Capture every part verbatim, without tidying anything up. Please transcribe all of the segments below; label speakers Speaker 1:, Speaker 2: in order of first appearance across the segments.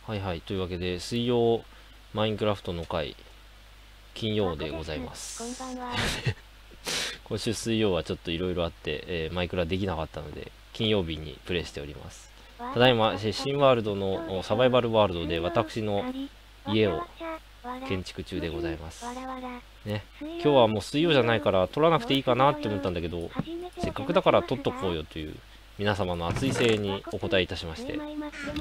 Speaker 1: はいはい。というわけで、水曜マインクラフトの回、金曜でございます。今週水曜はちょっといろいろあって、えー、マイクラできなかったので、金曜日にプレイしております。ただいま、新ワールドのサバイバルワールドで私の家を建築中でございます。ね。今日はもう水曜じゃないから撮らなくていいかなって思ったんだけど、せっかくだから撮っとこうよという皆様の熱い声援にお答えいたしまして、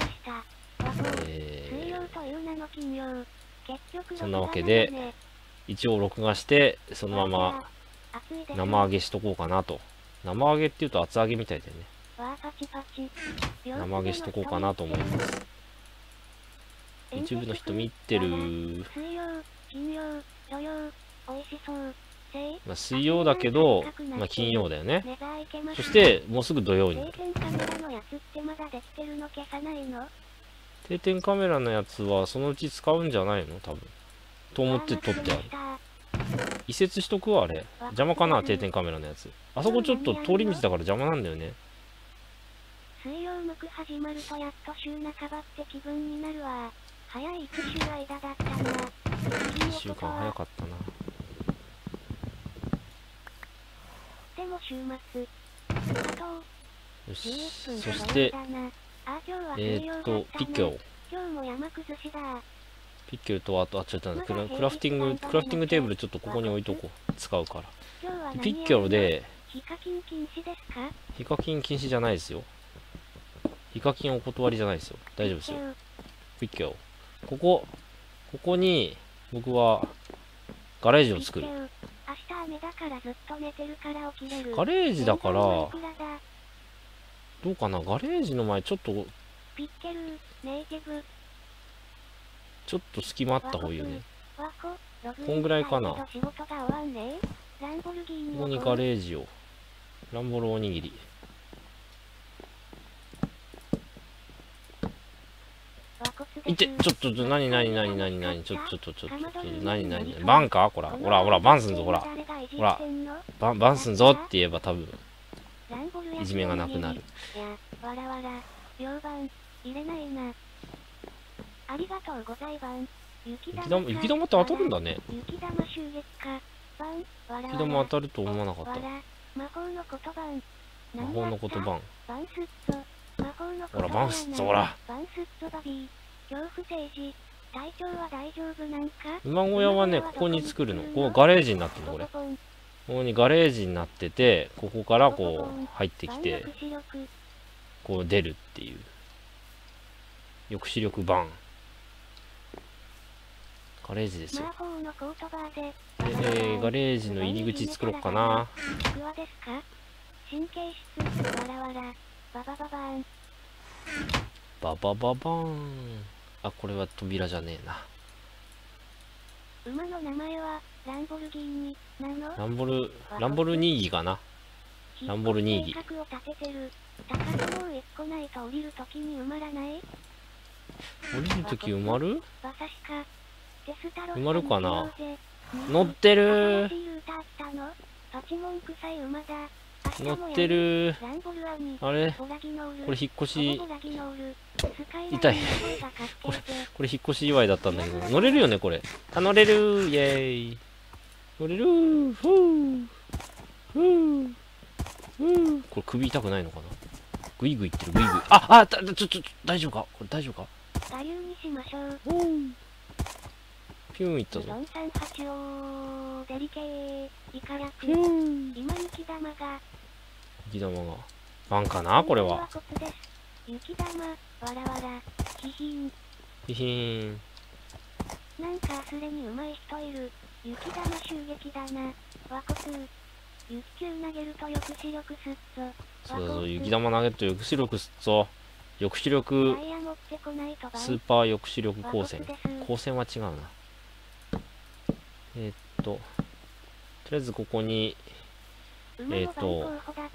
Speaker 1: えー、そんなわけで一応録画してそのまま生揚げしとこうかなと。生揚げっていうと厚揚げみたいだよね。生揚げしとこうかなと思います。 YouTube の人見てる。まあ水曜だけど、まあ、金曜だよね。そしてもうすぐ土曜になる。定点カメラのやつはそのうち使うんじゃないの多分と思って撮ってある。移設しとくわ。あれ邪魔かな、定点カメラのやつ。あそこちょっと通り道だから邪魔なんだよね。
Speaker 2: 水曜向く始まるとやっと週半ばって気分になるわ。早いいち週間だったな。
Speaker 1: いっしゅうかん早かったな。
Speaker 2: でも週末
Speaker 1: よし、そしてえーっとピッキョ
Speaker 2: 今日も山崩しだ。
Speaker 1: ピッキョとあとあちょっとクラクラフティングクラフティングテーブルちょっとここに置いとこう。使うから。ピッキョで
Speaker 2: ヒカキン禁止ですか？
Speaker 1: ヒカキン禁止じゃないですよ。ヒカキンお断りじゃないですよ。大丈夫ですよ。ピッキョここここに僕はガレージを作る。ガレージだからどうかな。ガレージの前ちょっとちょっと隙間あった方がいいよね。こんぐらいかな。ここにガレージを。ランボルおにぎり。いて、ちょっと、ちょ、なになになになになに、ちょ、ちょ、ちょ、ちょ、ちょ、なになに、バンかほら、ほら、ほら、バンすんぞ、ほら。ほら、バン、バンすんぞって言えば多分、いじめがなくなる。雪玉、雪玉って当たるんだね。雪玉当たると思わなかった。魔法の言葉。ほら、バンスッツ、ほら。馬小屋はね、ここに作るの。ここガレージになってるの、これ。ここにガレージになってて、ここからこう、入ってきて、こう出るっていう。抑止力バン。ガレージですよ。で、えー、ガレージの入り口作ろうかな。ババババーン。あ、これは扉じゃねえな。
Speaker 2: 馬の名前はランボルギーニなの？
Speaker 1: ランボル、ランボルニーギかな。ランボルニーギ。降りるとき埋まる？埋まるかな。乗ってるー。乗ってるー。あれこれ引っ越し痛いこれこれ引っ越し祝いだったんだけど乗れるよねこれ。あ、乗れるー。イエーイ。乗れるー。ふーふーふー。これ首痛くないのかな。グイグイいってるグイグイ。ああ、ちょちょちょ大丈夫かこれ。大丈夫か。ピューンいったぞ。ピューン。雪玉がバンかなこれは。
Speaker 2: 雪玉わらわらヒヒン
Speaker 1: ヒヒーン。
Speaker 2: なんかアスレにうまい人いる。雪玉襲撃だな。ワコツー雪球投げると抑止力すっぞ。
Speaker 1: そうそう、雪玉投げると抑止力すっぞ。抑止力スーパー抑止力光線。光線は違うな。えー、っととりあえずここにえー、っと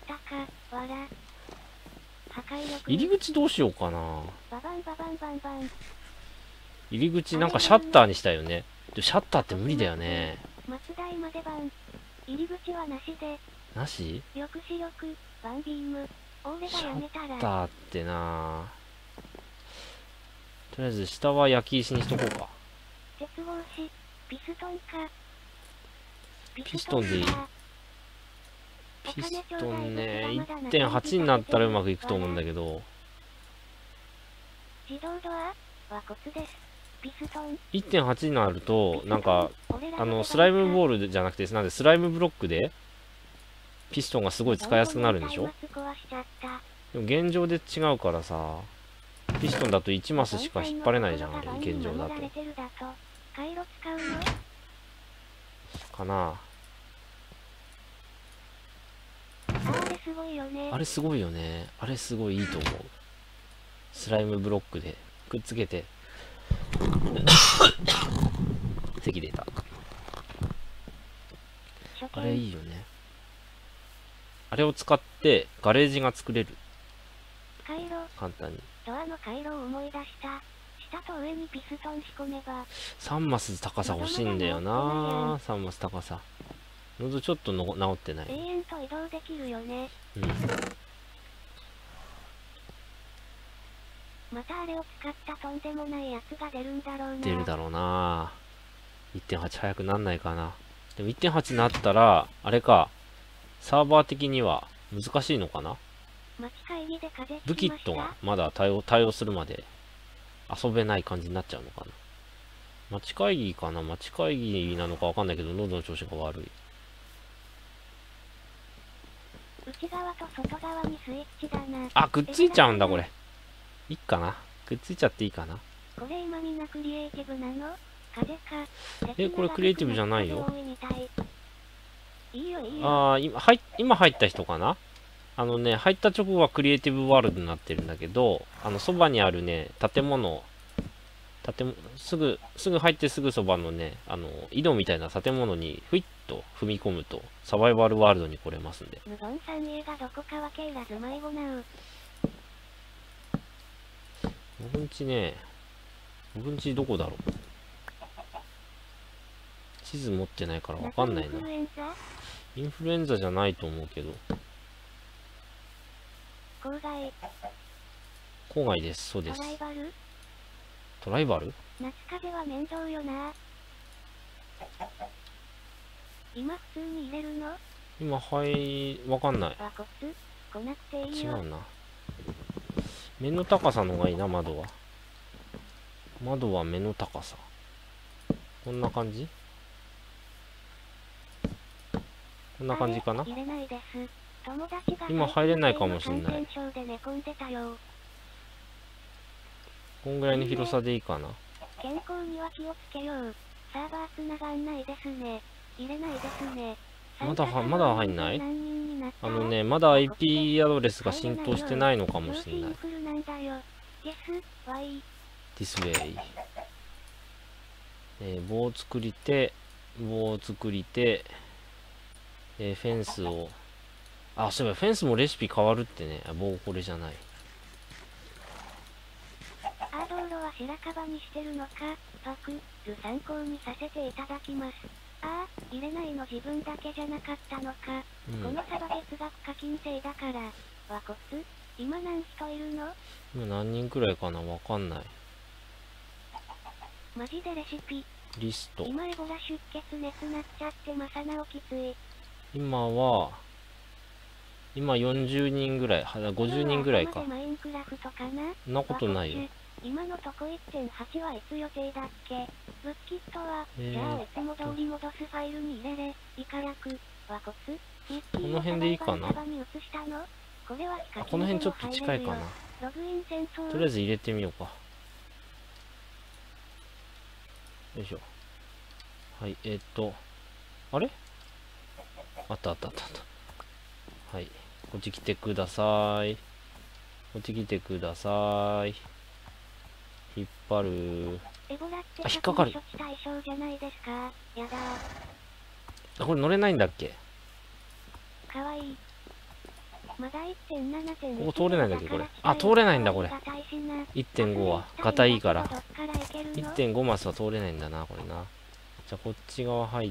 Speaker 1: 入り口どうしようかな。入り口なんかシャッターにしたよね。でシャッターって無理だよね。
Speaker 2: 入り口はなしで。
Speaker 1: なし？
Speaker 2: 抑止力ワンビーム。
Speaker 1: シャッターってなとりあえず下は焼き石にしとこうか。
Speaker 2: 鉄格子、ピストンか。
Speaker 1: ピストンでいい。ピストンね、いってんはち になったらうまくいくと思うんだけど。
Speaker 2: 自動ドアはコツです。ピストン。
Speaker 1: いってんはち になると、なんか、あの、スライムボールじゃなくて、なんでスライムブロックで、ピストンがすごい使いやすくなるんでしょ？でも現状で違うからさ、ピストンだといちマスしか引っ張れないじゃん、あれ、現状だと。かな。
Speaker 2: あれすごいよね。
Speaker 1: あれすごいよね。あれすごいいいと思う。スライムブロックでくっつけて。咳出た。あれいいよね。あれを使ってガレージが作れる。簡単に。
Speaker 2: ドアの回路を思い出した。下と上にピストン仕込めば。
Speaker 1: さんマス高さ欲しいんだよな。さんマス高さ。喉ちょっとの直ってない。
Speaker 2: 永遠と移動できるよね。
Speaker 1: うん。
Speaker 2: またあれを使ったとんでもないやつが出るんだろうな。
Speaker 1: 出るだろうな。いってんはち 早くなんないかな。でも いってんはち になったら、あれか、サーバー的には難しいのかな。ブキットがまだ対応、対応するまで遊べない感じになっちゃうのかな。街会議かな。街会議なのかわかんないけど、喉の調子が悪い。
Speaker 2: 内側と外側にスイッチだな。
Speaker 1: あ、くっついちゃうんだ、これ。いいかな。くっついちゃっていいかな。
Speaker 2: これ今みんなクリエイティブなの？風か。
Speaker 1: え、これクリエイティブじゃないよ。
Speaker 2: いいよいいよ。
Speaker 1: ああ、今入、今入った人かな。あのね、入った直後はクリエイティブワールドになってるんだけど、あの、そばにあるね、建物、建物、すぐ、すぐ入ってすぐそばのね、あの、井戸みたいな建物に、ふいっと踏み込むと、サバイバルワールドに来れますんで。
Speaker 2: 無言さん家がどこかわけいらず迷子なう。
Speaker 1: 僕んちね、僕んちどこだろう。地図持ってないからわかんないな。インフルエンザじゃないと思うけど。
Speaker 2: 郊外。
Speaker 1: 郊外です、そうです。
Speaker 2: トライバル？
Speaker 1: トライバル？
Speaker 2: 夏風は面倒よな。今普通に入れるの？
Speaker 1: 今、はい、わかんない。
Speaker 2: わこつ？来なくていいよ。
Speaker 1: 違うな。目の高さのがいいな、窓は。窓は目の高さ。こんな感じ？こんな感じかな。今入れないかもしんない。こんぐらいの広さでいいかな。
Speaker 2: 健康には気をつけよう。サーバー繋がんないですね。入れないですね。
Speaker 1: まだは、まだ入んない？あのね、まだ アイピー アドレスが浸透してないのかもしんない。This way。えー、棒を作りて、棒を作りて、えー、フェンスを、あ、そういえばフェンスもレシピ変わるってね。あ、棒これじゃない。
Speaker 2: あ、道路は白樺にしてるのか、パク、ル参考にさせていただきます。ああ、入れないの自分だけじゃなかったのか。うん、このサバ月額課金制だから、わこつ、今何人いるの？
Speaker 1: 今何人くらいかな、わかんない。
Speaker 2: マジでレシピ。
Speaker 1: リスト。
Speaker 2: 今エボラ出血熱なっちゃってまさなおきつい。
Speaker 1: 今は、今よんじゅうにんぐらい、ごじゅうにんぐらいか。
Speaker 2: マインクラフトかな？
Speaker 1: そんなことないよ。
Speaker 2: 今のとこ いってんはち はいつ予定だっけ？ブッキットは、えー、じゃあいつも通り戻すファイルに入れれ、イカ役、ワコツ、
Speaker 1: この辺でいいかな？
Speaker 2: これは
Speaker 1: この辺ちょっと近いかな。とりあえず入れてみようか。よいしょ。はい、えー、っと、あれ？あったあったあったあった。はい。こっち来てください。こっち来てください。引っ張る。あ、引っかかる。あ、これ乗れないんだっけ？
Speaker 2: かわいい。まだ いってんなな 点。
Speaker 1: ここ通れないんだっけこれ。あ、通れないんだこれ。いってんご は。ガタいいから。いってんご マスは通れないんだな、これな。じゃあこっち側入って、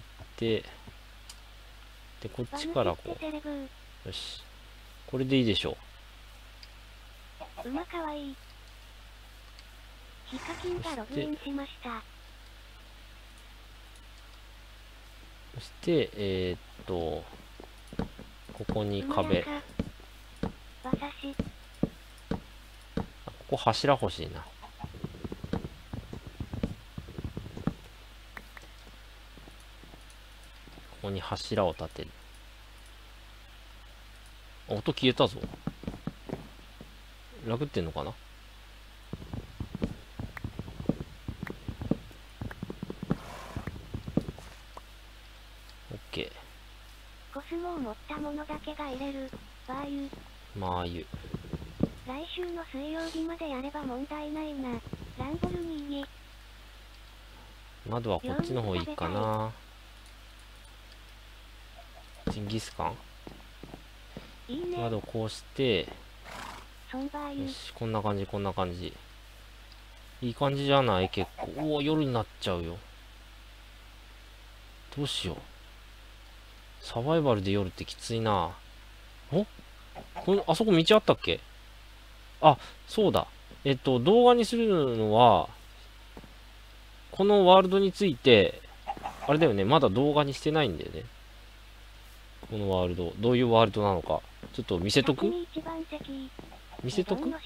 Speaker 1: で、こっちからこう。よし。これでいいでしょう。
Speaker 2: 馬かわいい。 ヒカキンがログインしました。
Speaker 1: そしてえー、っとここに壁、
Speaker 2: 馬刺し、
Speaker 1: ここ柱欲しいな。ここに柱を立てる。音消えたぞ。ラグってんのかな。オッケ
Speaker 2: コスモを持ったものだけが入れる。バー油。
Speaker 1: マー油。
Speaker 2: 来週の水曜日までやれば問題ないな。ランボルギーニ。
Speaker 1: 窓はこっちの方いいかな。ジンギスカン。
Speaker 2: いいね。
Speaker 1: 窓こうして、
Speaker 2: ソンバー油。
Speaker 1: よし、こんな感じ、こんな感じ。いい感じじゃない結構。おお、夜になっちゃうよ。どうしよう。サバイバルで夜ってきついな。おこの、あそこ道あったっけ。あ、そうだ。えっと、動画にするのは、このワールドについて、あれだよね、まだ動画にしてないんだよね。このワールド。どういうワールドなのか。ちょっと見せとく見せとく忘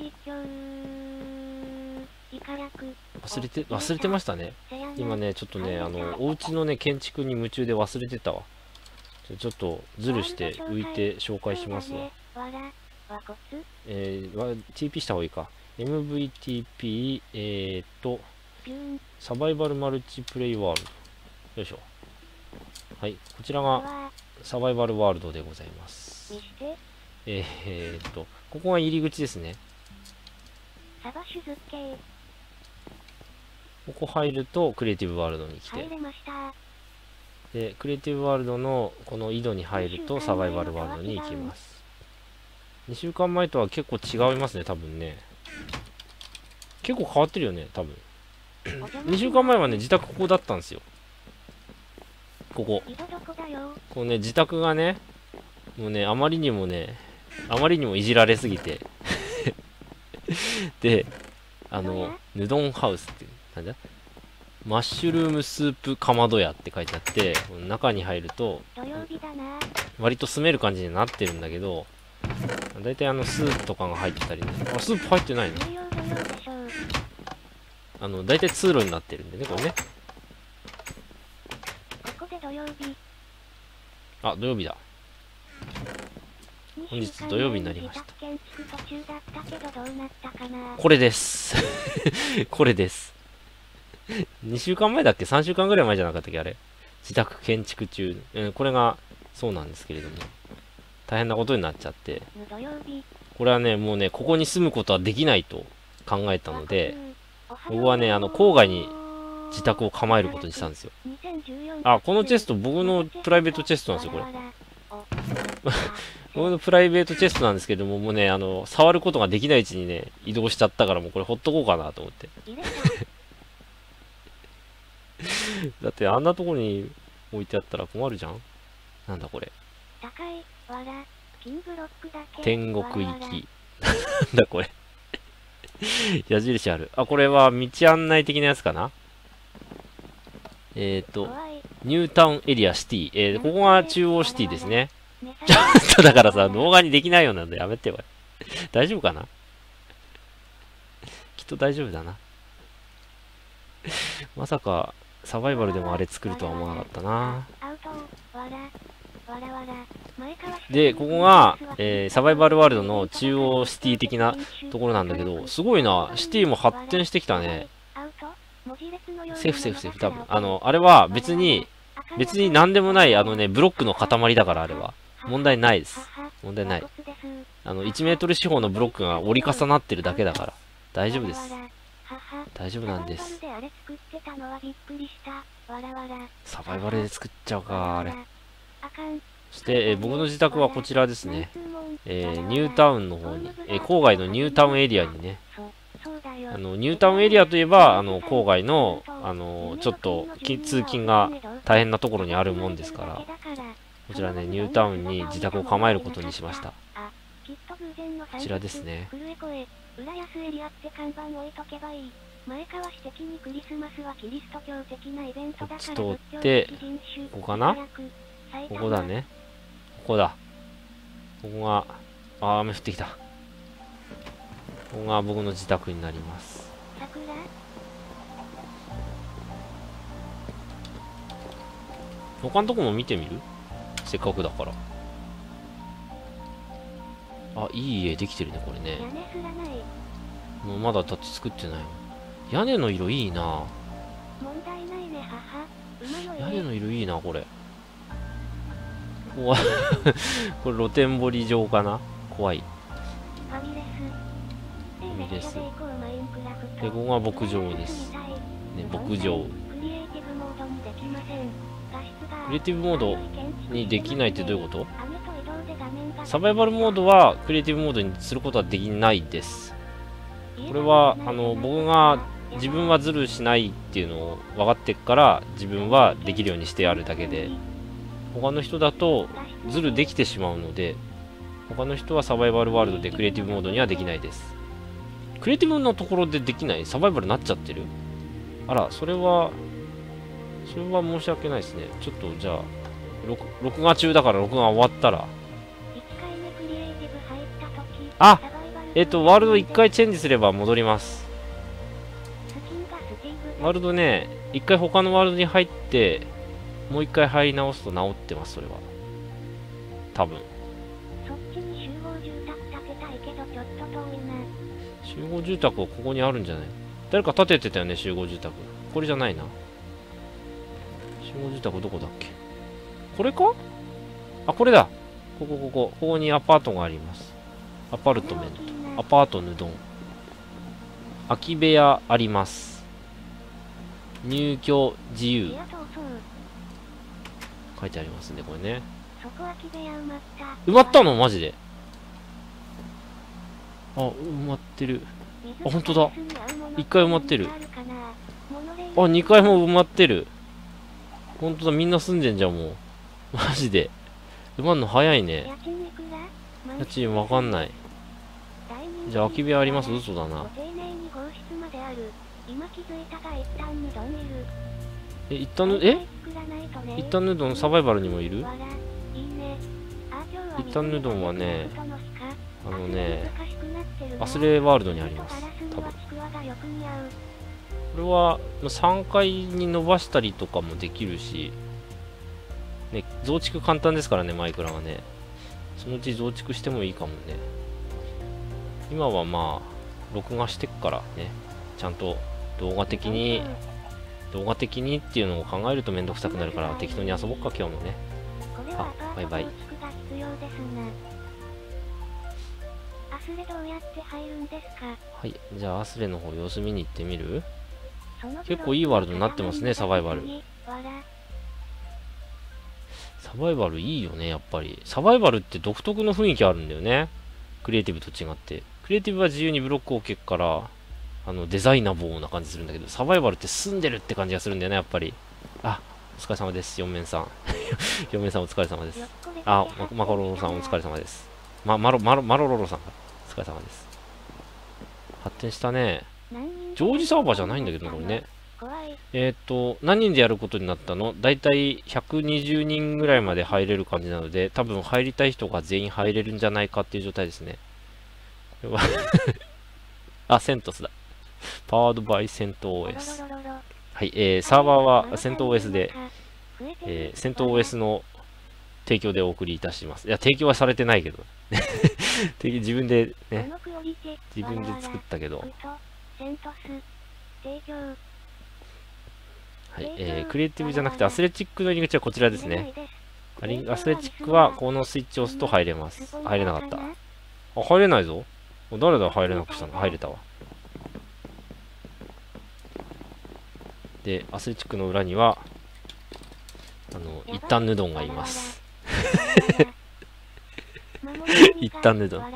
Speaker 1: れて、忘れてましたね。今ね、ちょっとね、あの、お家のね、建築に夢中で忘れてたわ。ちょっとズルして浮いて紹介しますわ。えー、ティーピー した方がいいか。エムブイティーピー、えーっと、サバイバルマルチプレイワールド。よいしょ。はい、こちらがサバイバルワールドでございます。えー、えーっと、ここが入り口ですね。ここ入るとクリエイティブワールドに来て。で、クリエイティブワールドのこの井戸に入るとサバイバルワールドに行きます。にしゅうかんまえとは結構違いますね、多分ね。結構変わってるよね、多分。にしゅうかんまえはね、自宅ここだったんですよ。ここ。こうね、自宅がね、もうね、あまりにもね、あまりにもいじられすぎて。で、あの、ヌドンハウスって、なんだマッシュルームスープかまど屋って書いてあって、中に入ると、割と住める感じになってるんだけど、だいたいあのスープとかが入ってたりね。あ、スープ入ってないの？あの、だいたい通路になってるんでね、これね。あ、土曜日だ。本日土曜日になりました。これです。これです。にしゅうかんまえだっけ ?さん 週間ぐらい前じゃなかったっけあれ。自宅建築中。うん、これがそうなんですけれども。大変なことになっちゃって。これはね、もうね、ここに住むことはできないと考えたので、僕はね、あの、郊外に自宅を構えることにしたんですよ。あ、このチェスト、僕のプライベートチェストなんですよ、これ。僕のプライベートチェストなんですけども、もうね、あの、触ることができないうちにね、移動しちゃったから、もうこれほっとこうかなと思って。だってあんなところに置いてあったら困るじゃん。なんだこれ。天国行き。なんだこれ。矢印ある。あ、これは道案内的なやつかな。えっと、ニュータウンエリアシティ。えー、ここが中央シティですね。ちょっとだからさ、動画にできないようなんでやめてよ。大丈夫かな。きっと大丈夫だな。まさか、サバイバルでもあれ作るとは思わなかったな。で、ここが、えー、サバイバルワールドの中央シティ的なところなんだけど、すごいな。シティも発展してきたね。セーフセーフセーフ。多分。あの、あれは別に、別に何でもない、あのね、ブロックの塊だから、あれは。問題ないです。問題ない。あの、いちメートル四方のブロックが折り重なってるだけだから。大丈夫です。大丈夫なんです。サバイバルで作っちゃうか、あれ。そして、えー、僕の自宅はこちらですね。えー、ニュータウンの方に、えー、郊外のニュータウンエリアにね。あの、ニュータウンエリアといえば、あの、郊外の、あの、ちょっと、通勤が大変なところにあるもんですから、こちらね、ニュータウンに自宅を構えることにしました。こちらですね。
Speaker 2: 前川氏的にクリスマスはキリスト教的なイベントだから、
Speaker 1: こっち通ってここかな、ここだね、ここだ、ここが、あー、雨降ってきた。ここが僕の自宅になります。
Speaker 2: 桜？
Speaker 1: 他のとこも見てみる？せっかくだから。あ、いい家できてるね、これね。
Speaker 2: 屋根すらない。
Speaker 1: もうまだだって作ってないもん。屋根の色いいな。
Speaker 2: 問題ないね、母。馬の
Speaker 1: 屋根の色いいな、これ。怖い。これ露天掘り場かな？怖い。
Speaker 2: ファミレス。
Speaker 1: ファミレス。
Speaker 2: で、
Speaker 1: ここが牧場です。ね、牧場。
Speaker 2: クリエイティブモードにできません。
Speaker 1: クリエイティブモードにできないってどういうこと？サバイバルモードはクリエイティブモードにすることはできないです。これはあの僕が自分はズルしないっていうのを分かってから自分はできるようにしてあるだけで、他の人だとズルできてしまうので、他の人はサバイバルワールドでクリエイティブモードにはできないです。クリエイティブのところでできない？サバイバルになっちゃってる？あら、それはそれは申し訳ないですね。ちょっとじゃあ録録画中だから録画終わったら、あ、えっとワールドいっかいチェンジすれば戻ります。ワールドね、いっかい他のワールドに入ってもういっかい入り直すと治ってます。それは多分。
Speaker 2: そっちに集合住宅建てたいけどちょっと遠いな。
Speaker 1: 集合住宅はここにあるんじゃない？誰か建ててたよね、集合住宅。これじゃないな。集合住宅どこだっけ？これか？あ、これだ。ここ、ここ。ここにアパートがあります。アパルトメント。アパートヌドン。空き部屋あります。入居自由。書いてありますね、これね。埋まったの？マジで。あ、埋まってる。あ、ほんとだ。いっかい埋まってる。あ、にかいも埋まってる。ほんとだ、みんな住んでんじゃん、もう。マジで。埋まんの早いね。家賃わかんない。じゃあ、空き部屋あります？嘘だな。え、一旦ぬ、え一旦ヌドンサバイバルにもいる？一旦ヌドンはね、あのね、アスレワールドにあります。多分。これはさんかいに伸ばしたりとかもできるし、ね、増築簡単ですからね、マイクラはね。そのうち増築してもいいかもね。今はまあ、録画してっからね、ちゃんと動画的に、動画的にっていうのを考えるとめんどくさくなるから適当に遊ぼっか、今日もね。あ、バイバイ。
Speaker 2: アスレどうやって入るんですか？
Speaker 1: はい、じゃあアスレの方様子見に行ってみる？結構いいワールドになってますね、サバイバル。サバイバルいいよね、やっぱり。サバイバルって独特の雰囲気あるんだよね。クリエイティブと違って。クリエイティブは自由にブロックを置けっから、あの、デザイナボーな感じするんだけど、サバイバルって住んでるって感じがするんだよね、やっぱり。あ、お疲れ様です、四面さん。四面さんお疲れ様です。あ、ママカロロさんお疲れ様です。ま、マロ、マロ、マロロロさんか。お疲れ様です。発展したね。常時サーバーじゃないんだけどね、これね。えっと、何人でやることになったの？だいたいひゃくにじゅうにんぐらいまで入れる感じなので、多分入りたい人が全員入れるんじゃないかっていう状態ですね。これはあ、セントスだ。パワードバイセント オーエス。はい、えー、サーバーはセント オーエス で、えー、セント オーエス の提供でお送りいたします。いや、提供はされてないけど。自分でね、自分で作ったけど。はい、えー、クリエイティブじゃなくてアスレチックの入り口はこちらですね。アスレチックはこのスイッチを押すと入れます。入れなかった。あ、入れないぞ。誰だ入れなくしたの？入れたわ。で、アスレチックの裏には、あの、一旦ヌドンがいます。一旦ヌドン。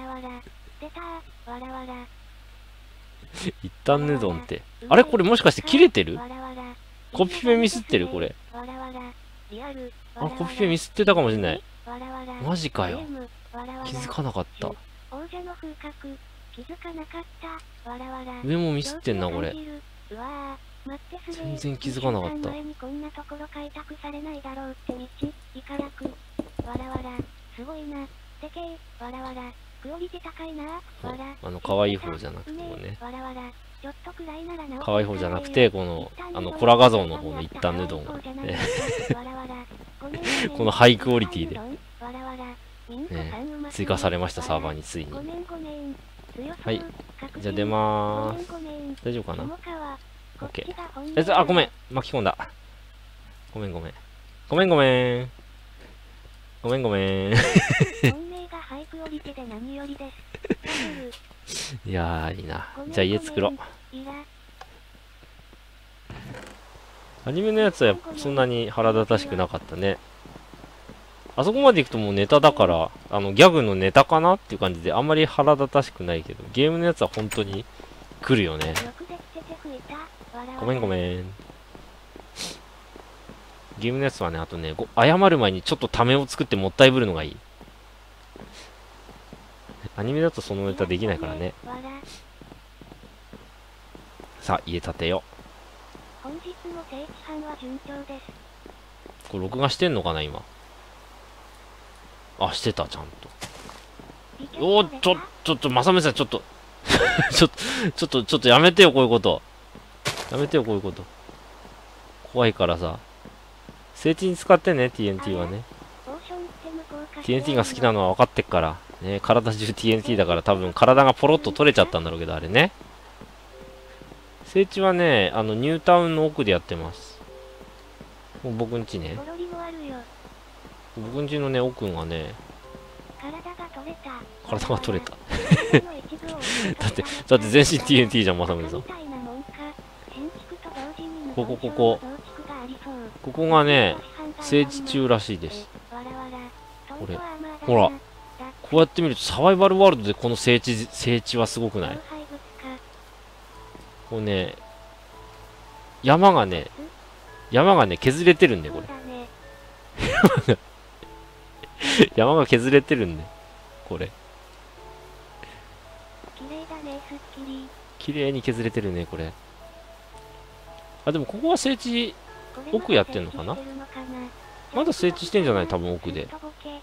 Speaker 1: 一旦ヌドンって。あれこれもしかして切れてる？コピペミスってるこれ。あ、コピペミスってたかもしれない。マジかよ。気づかなかった。上もミスってんな、これ。
Speaker 2: うわー、待ってすげー。
Speaker 1: 全然気づかなかった。
Speaker 2: 前にこんなところ開拓されないだろうって道、イカラク。わらわら、すごいな。でけー、わらわら。クオリティ高いな。わら。
Speaker 1: あの、可愛い方じゃなくてもね。
Speaker 2: わらわら。ちょっとくらいならなお。
Speaker 1: 可愛い方じゃなくて、この、あの、コラ画像の方の一旦ヌドンが。ね、このハイクオリティで。ね、追加されました、サーバーについに。はい。じゃあ出まーす。大丈夫かな？ OK。え、あ、ごめん。巻き込んだ。ごめんごめん。ごめんごめん。ごめんごめん。いやー、いいな。じゃあ家作ろう。アニメのやつはそんなに腹立たしくなかったね。あそこまで行くともうネタだから、あの、ギャグのネタかなっていう感じで、あんまり腹立たしくないけど、ゲームのやつは本当に来るよね。ごめんごめん。ゲームのやつはね、あとね、ご謝る前にちょっとためを作ってもったいぶるのがいい。アニメだとそのネタできないからね。さあ、家建てよ。
Speaker 2: 本日の聖地班は順調です。
Speaker 1: これ録画してんのかな、今。あ、してた、ちゃんと。おー、ちょ、ちょっと、まさめさん、ちょっと。ちょっと、ちょっと、ちょっとやめてよ、こういうこと。やめてよ、こういうこと。怖いからさ。聖地に使ってね、ティーエヌティー はね。ティーエヌティー が好きなのは分かってっから。ね、体中 ティーエヌティー だから多分体がポロッと取れちゃったんだろうけど、あれね。聖地はね、あの、ニュータウンの奥でやってます。もう僕んちね。僕んちのね、奥がね、体が取れた。だって、だって全身 ティーエヌティー じゃん、まさみさん。ここ、ここ。ここがね、聖地中らしいです。これ。ほら。こうやって見るとサバイバルワールドでこの聖地、聖地はすごくない？こうね、山がね、山がね、削れてるんで、これ。山が削れてるんで、これ。綺麗に削れてるね、これ。あ、でもここは聖地、奥やってんのかな？まだ聖地してんじゃない？多分奥で。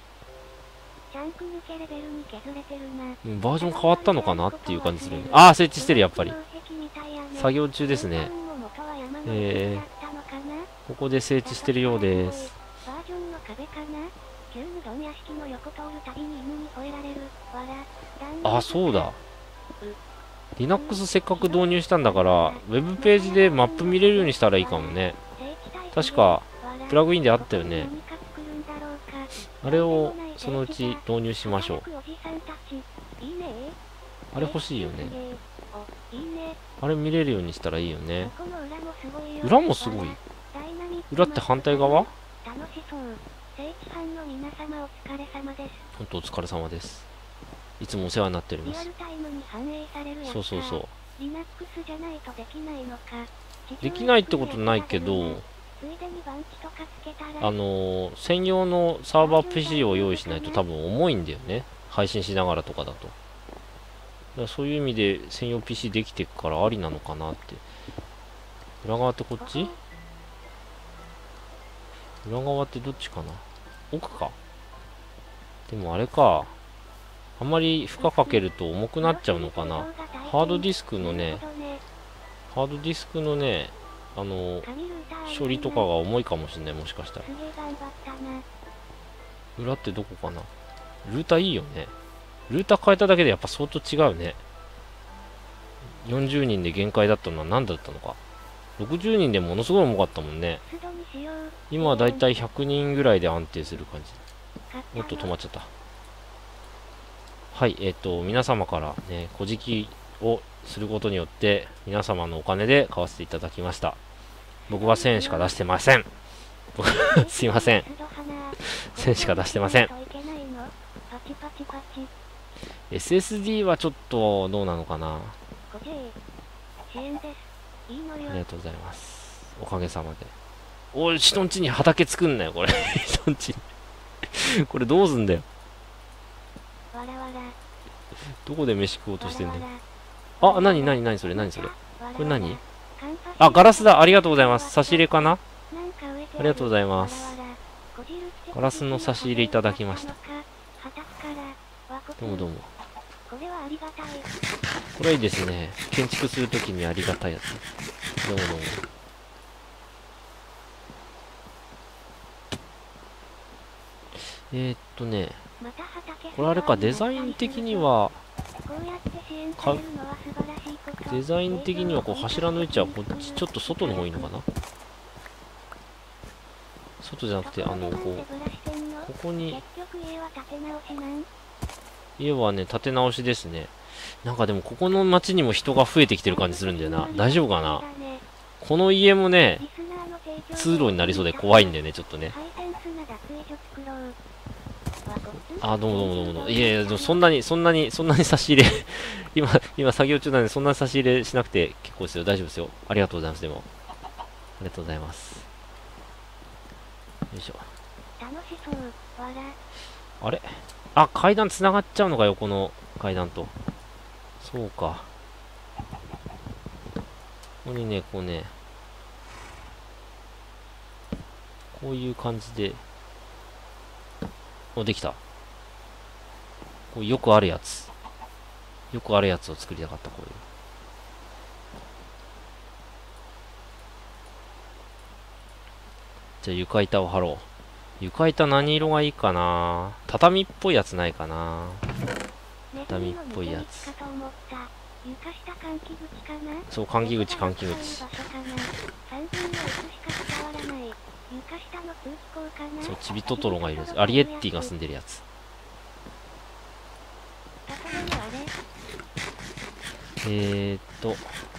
Speaker 1: うん、バージョン変わったのかなっていう感じするね。ああ、設置してる、やっぱり。作業中ですね。えー、ここで設置してるようです。あ、そうだ。Linux せっかく導入したんだから、ウェブページでマップ見れるようにしたらいいかもね。確か、プラグインであったよね。あれをそのうち導入しましょう。あれ欲しいよね。あれ見れるようにしたらいいよね。裏もすごい。裏って反対側？ほんとお疲れ様です。いつもお世話になっております。そうそうそう。できないってことないけど、あのー、専用のサーバー ピーシー を用意しないと多分重いんだよね。配信しながらとかだと。だからそういう意味で専用 ピーシー できていくからありなのかなって。裏側ってこっち？裏側ってどっちかな？奥か。でもあれか。あんまり負荷かけると重くなっちゃうのかな。ハードディスクのね、ハードディスクのね、あの、処理とかが重いかもしれない、もしかしたら。裏ってどこかな？ルーターいいよね。ルーター変えただけでやっぱ相当違うね。よんじゅうにんで限界だったのは何だったのか。ろくじゅうにんでものすごい重かったもんね。今はだいたいひゃくにんぐらいで安定する感じ。もっと止まっちゃった。はい、えっと、皆様からね、小じきをすることによって、皆様のお金で買わせていただきました。僕はせんえんしか出してません。すいません。せんえんしか出してません。エスエスディー はちょっとどうなのかな。ありがとうございます。おかげさまで。おい、人んちに畑作んなよ、これ。人んちに。これどうすんだよ。どこで飯食おうとしてんだよ。あ、なになになにそれ、なにそれ。これ何？ あ、ガラスだ。ありがとうございます。差し入れかな。ありがとうございます。ガラスの差し入れいただきました。どうもどうも。これはいいですね。建築するときにありがたいやつ。どうもどうも。えー、っとね、これあれか、デザイン的には、かデザイン的にはこう柱の位置はこっちちょっと外の方がいいのかな。外じゃなくて、あのこうここに家はね建て直しですね。なんかでもここの町にも人が増えてきてる感じするんだよな。大丈夫かな。この家もね通路になりそうで怖いんだよね、ちょっとね。あ、どうもどうもどうもどうも。いやいや、でもそんなに、そんなに、そんなに差し入れ今、今作業中なんで、そんな差し入れしなくて結構ですよ。大丈夫ですよ。ありがとうございます、でも。ありがとうございます。よいしょ。あれあ、階段繋がっちゃうのか、横の階段と。そうか。ここにね、こうね、こういう感じで、お、できた。こうよくあるやつ。よくあるやつを作りたかった、こういう。じゃあ床板を貼ろう。床板何色がいいかな。畳っぽいやつないかな。畳っぽいやつ。そう、換気口、換気口。そう、ちびトトロがいるやつ。アリエッティが住んでるやつ。えーっと。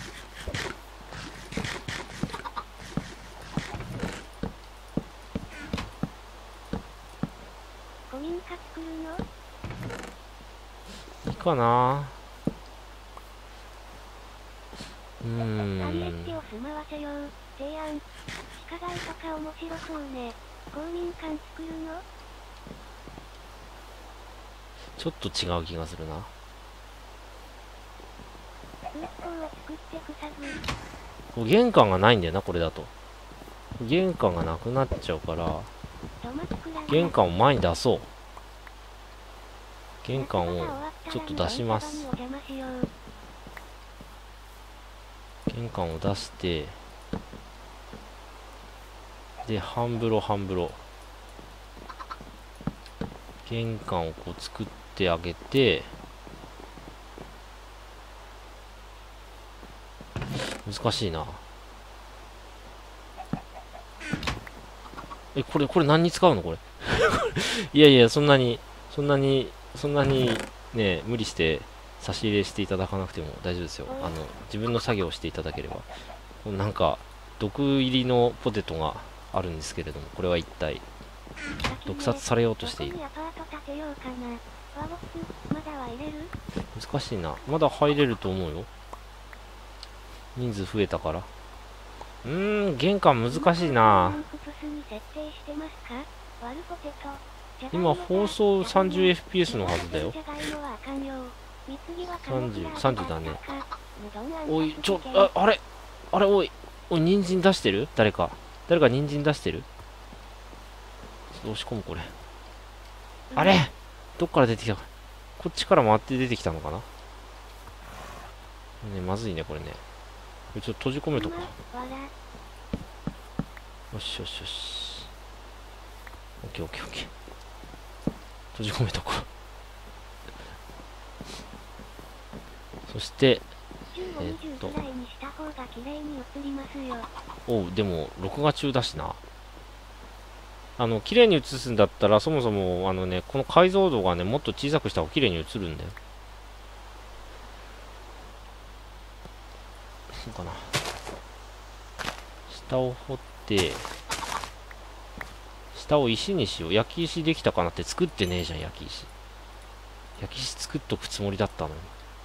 Speaker 1: いいかな。うーん。ちょっと違う気がするな。玄関がないんだよな、これだと。玄関がなくなっちゃうから、玄関を前に出そう。玄関をちょっと出します。玄関を出して、で、半風呂半風呂。玄関をこう作ってあげて、難しいな。え、これ、これ何に使うのこれ。いやいや、そんなに、そんなに、そんなに、ね、無理して差し入れしていただかなくても大丈夫ですよ。あの、自分の作業をしていただければ。なんか、毒入りのポテトがあるんですけれども、これは一体、毒殺されようとしている。難しいな。まだ入れると思うよ。人数増えたから。うーん、玄関難しいな。今放送 さんじゅうエフピーエス のはずだよ。さんじゅう、さんじゅうだね。おい、ちょ、あ、あれあれ、おい、おい、人参出してる誰か。誰か人参出してる。ちょっと押し込む、これ。あれどっから出てきたか。こっちから回って出てきたのかな。ね、まずいね、これね。これちょっと閉じ込めとこう。よしよしよし。オッケーオッケーオッケー。閉じ込めとこう。そして、えー、っと。おう、でも、録画中だしな。あの、綺麗に映すんだったら、そもそも、あのね、この解像度がね、もっと小さくした方が綺麗に映るんだよ。そうかな。下を掘って、下を石にしよう。焼き石できたかなって作ってねえじゃん、焼き石。焼き石作っとくつもりだったのに。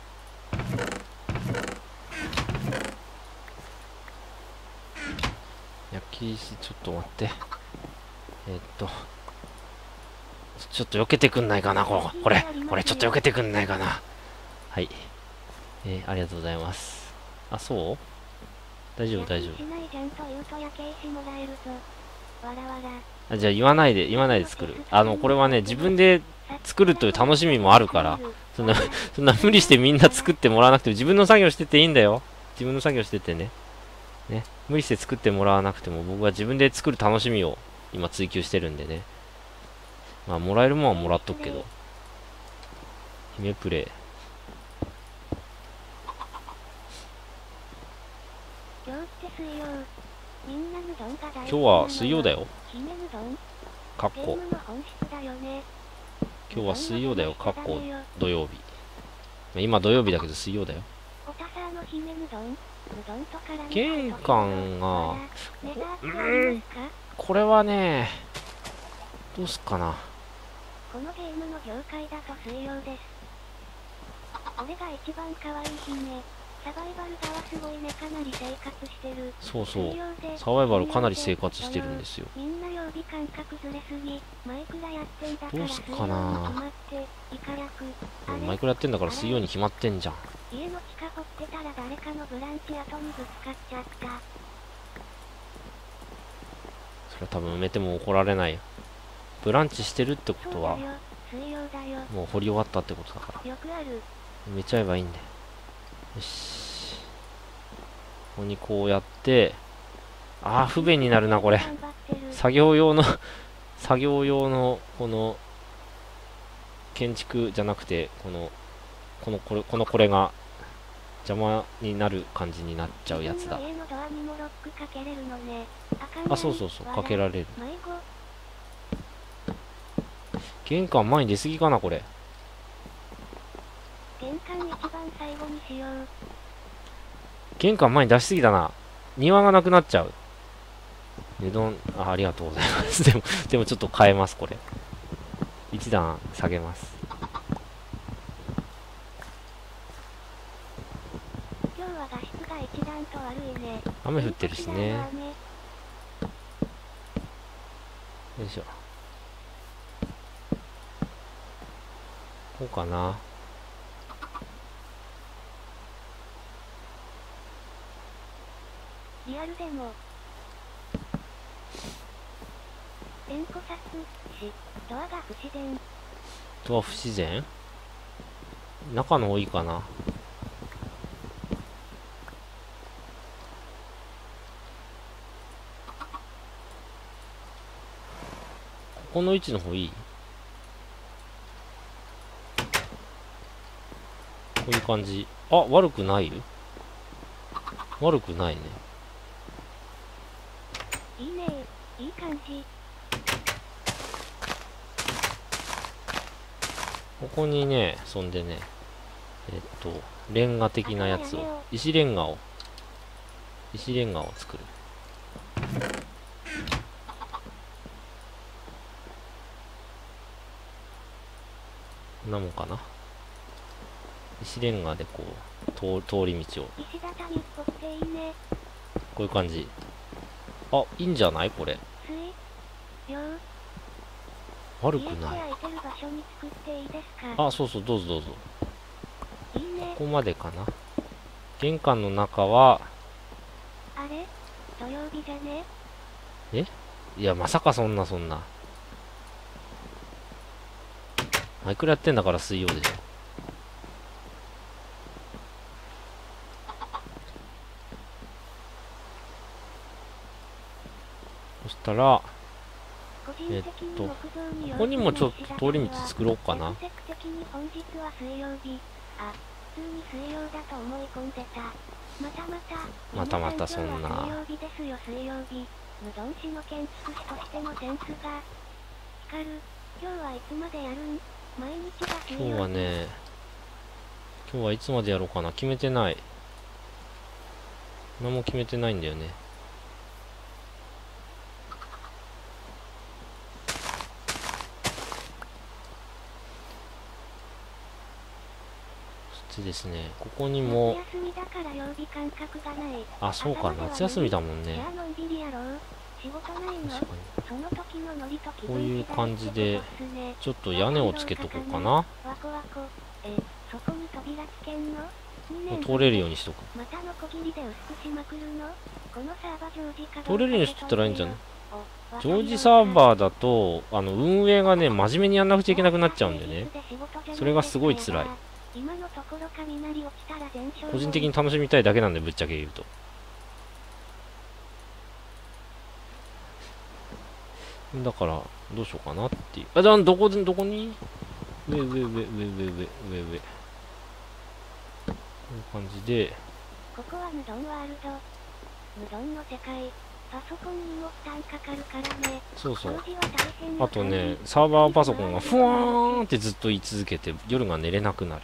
Speaker 1: 焼き石、ちょっと待って。えー、っと。ちょっと避けてくんないかな、これ。これ、これちょっと避けてくんないかな。はい。えー、ありがとうございます。あ、そう大丈夫大丈
Speaker 2: しないじゃんと言うと焼け石もらえるぞ。わらわら。
Speaker 1: 夫。あ、じゃあ言わないで言わないで作る。あのこれはね、自分で作るという楽しみもあるから、そんなそんな無理してみんな作ってもらわなくても、自分の作業してていいんだよ。自分の作業しててね。ね、無理して作ってもらわなくても、僕は自分で作る楽しみを今追求してるんでね。まあもらえるもんはもらっとくけど。姫プレイ。今日は水曜だよ。かっこ。今日は水曜だよ。かっこ土曜日。今土曜日だけど水曜だよ。玄関が、うん、これはね、どうすっかな。
Speaker 2: このゲームの業界だと水曜です。俺が一番可愛い姫。サバイバルだはすごいね、かなり生活してる。
Speaker 1: そうそう。サバイバルかなり生活してるんですよ。
Speaker 2: みんな曜日感覚ずれすぎ。マイクラやってんだから
Speaker 1: どうすっかな。マイクラやってんだから水曜に決まってんじゃん。
Speaker 2: 家の地下掘ってたら誰かのブランチ跡にぶつかっちゃった。
Speaker 1: それは多分埋めても怒られないよ。ブランチしてるってことはもう掘り終わったってことだから、
Speaker 2: よくある。
Speaker 1: 埋めちゃえばいいんだよ。よし、ここにこうやって、ああ不便になるなこれ。作業用の作業用のこの建築じゃなくて、このこのこれこのこれが邪魔になる感じになっちゃうやつだ。あ、そうそうそう、かけられる。玄関前に出すぎかなこれ。
Speaker 2: 玄関一番最後にしよう。
Speaker 1: 玄関前に出しすぎだな。庭がなくなっちゃう。値段、あ、ありがとうございます。でも、でもちょっと変えます、これ。一段下げます。
Speaker 2: 今日は画質が一段と悪いね。
Speaker 1: 雨降ってるしね。よいしょ。こうかな。
Speaker 2: リアルでも円弧殺し、ドアが不自然。
Speaker 1: ドア不自然？中の方いいかな。ここの位置の方いい？こういう感じ。あ、悪くないよ。悪くないね。
Speaker 2: いいね、いい感じ。
Speaker 1: ここにね、そんでね、えっと、レンガ的なやつを、石レンガを、石レンガを作る。こんなもんかな。石レンガでこう、通、通り道を。こういう感じ。あ、いいんじゃないこれ。悪くない。あ、そうそう、どうぞどうぞ。ここまでかな。玄関の中は、
Speaker 2: あれ土曜日じゃね？
Speaker 1: え？いや、まさかそんなそんな。マイクラやってんだから水曜でしょ。そしたら、えっと、ここにもちょっと通り道作ろうかな。またまたそんな。今日はね、今日はいつまでやろうかな。決めてない。何も決めてないんだよね。ですね、ここにも、あ、そうか、夏休みだもんね。確かに。こういう感じで、ちょっと屋根をつけとこうかな。通れるようにしとく。 通れるようにしとったらいいんじゃない？常時サーバーだと、あの、運営がね、真面目にやんなくちゃいけなくなっちゃうんでね。それがすごい辛い。個人的に楽しみたいだけなんで、ぶっちゃけ言うと。だから、どうしようかなっていう。あ、じゃあ、どこで、どこに上、上、上、上、上、上、上、上。こういう感じで。
Speaker 2: ここは無ドンワールド。無ドンの世界。パソコンにも負担かかるからね。
Speaker 1: そうそう。あとね、サーバーパソコンがふわーんってずっと言い続けて、夜が寝れなくなる。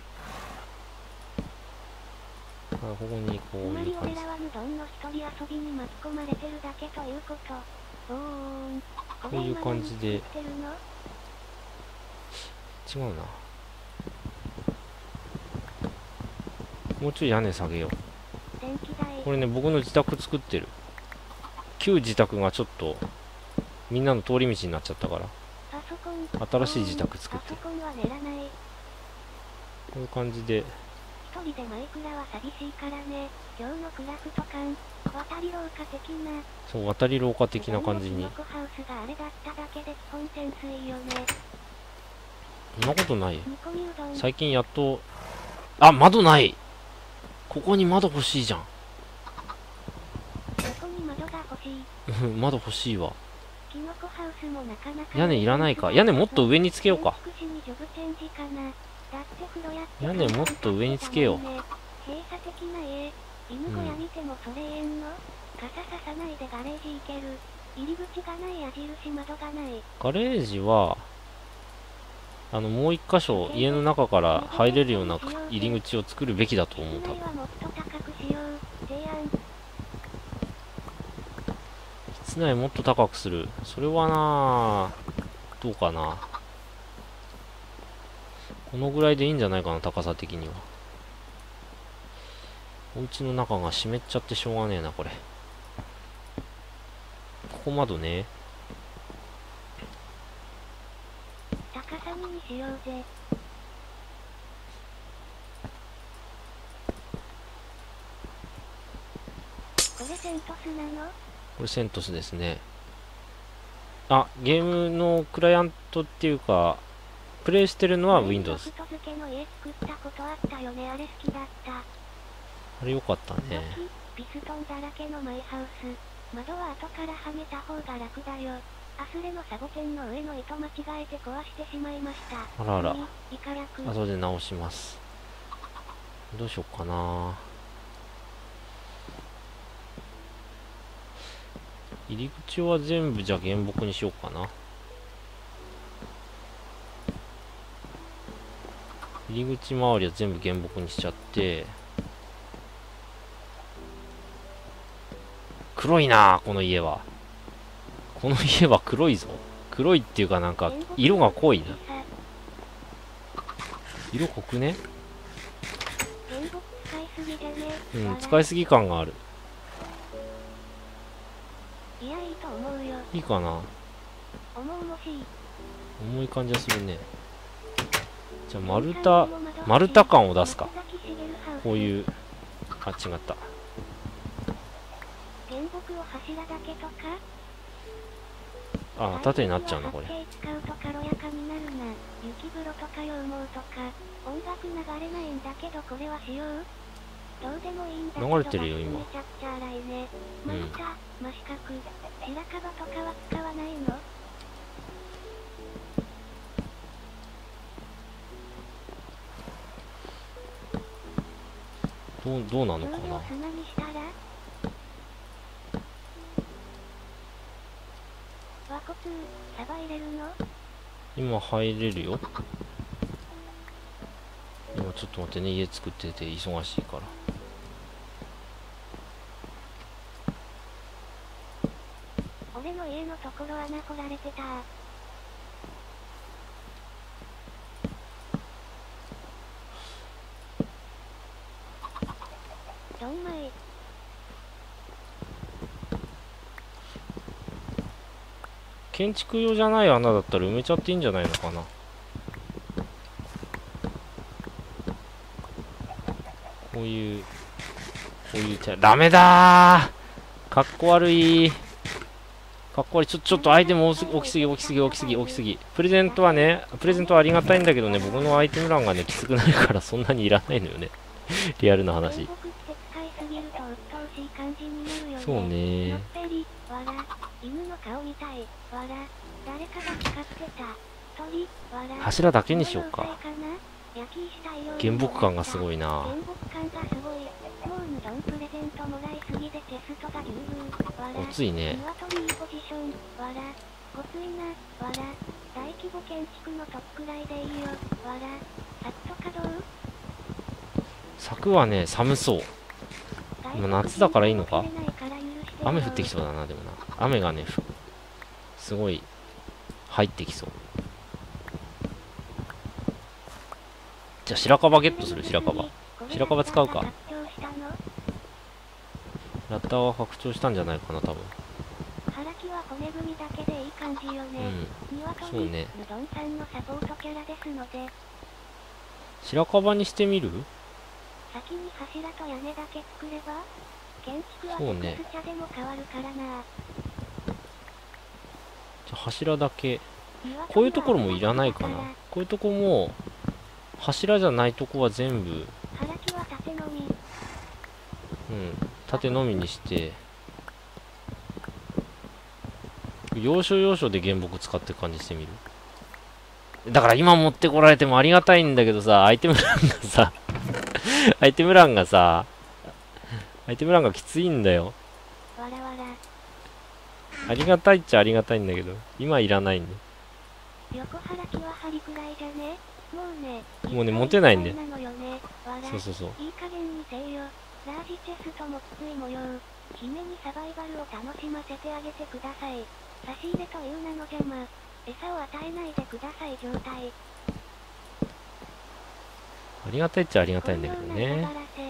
Speaker 1: あ、ここにこういう感じ。
Speaker 2: つまり俺らは無ドンの一人遊びに巻き込まれてるだけということ。おーん。
Speaker 1: こういう感じで。違うな。もうちょい屋根下げよう。これね、僕の自宅作ってる。旧自宅がちょっとみんなの通り道になっちゃったから新しい自宅作ってる。こういう感じで一
Speaker 2: 人でマイクラは寂しいからね。今日のクラフト感渡り廊下的な
Speaker 1: そう渡り廊下的な感じに。そんなことないよ。最近やっとあ窓ない。ここに窓欲しいじゃん。窓欲しいわ。屋根いらないか。屋根もっと上につけようか。屋根もっと上につけよう。うん、ガレージはあのもう一箇所家の中から入れるような入り口を作るべきだと思う。多分室内もっと高くする。それはなどうかな。このぐらいでいいんじゃないかな、高さ的には。お家の中が湿っちゃってしょうがねえな、これ。ここ窓ね。
Speaker 2: 高さにしようぜ。これセントスなの？
Speaker 1: これセントスですね。あ、ゲームのクライアントっていうか、プレイしてるのは Windows。あれよかったね。
Speaker 2: ピストンだらけのマイハウス。窓は後からはめた方が楽だよ。アスレのサボテンの上の糸間違えて壊してしまいました。
Speaker 1: あらあら。後で直します。どうしようかな。入り口は全部じゃあ原木にしようかな。入り口周りは全部原木にしちゃって、黒いなこの家は。この家は黒いぞ。黒いっていうかなんか色が濃いな。色濃くね。うん、使いすぎ感がある。いいかな。重い感じがするね。じゃあ丸太丸太感を出すか。こういうあ違った。あ縦になっちゃうなこれ。流れてるよ今。うん。どうどうなのかな。今入れるよ。今ちょっと待ってね、家作ってて忙しいから。
Speaker 2: 俺の家のところ穴掘られてた。どんまい。
Speaker 1: 建築用じゃない穴だったら埋めちゃっていいんじゃないのかな。こういうこういう茶ダメだー。 かっこ悪い。かっこ悪い。ちょ、ちょっとアイテム大きすぎ、大きすぎ、大きすぎ、大きすぎ。プレゼントはね、プレゼントはありがたいんだけどね、僕のアイテム欄がね、きつくないからそんなにいらないのよね。リアルな話。そうね。柱だけにしようか。原木感がすごいな。ごついね。柵はね、寒そう。今夏だからいいのか。雨降ってきそうだな。でもな、雨がね、すごい入ってきそう。じゃあ白樺ゲットする。白樺白樺使うか。ラッターは拡張したんじゃないかな、多分。うん、そうね。白樺にしてみる？そうね。じゃあ柱だけ。こういうところもいらないかな。こういうとこも柱じゃないとこは全部、うん、縦のみにして、要所要所で原木使って感じしてみる。だから今持ってこられてもありがたいんだけどさ、アイテム欄がさアイテム欄がさアイテム欄がきついんだよ。ありがたいっちゃありがたいんだけど、今いらないんで。もうね、持てないんで。そうそうそう。いい加減にせえよ。ラージチェストもきつい模様。姫にサバイバルを楽しませてあげてください。差し入れという名の邪魔。餌を与えないでください状態。ありがたいっちゃありがたいんだけどね。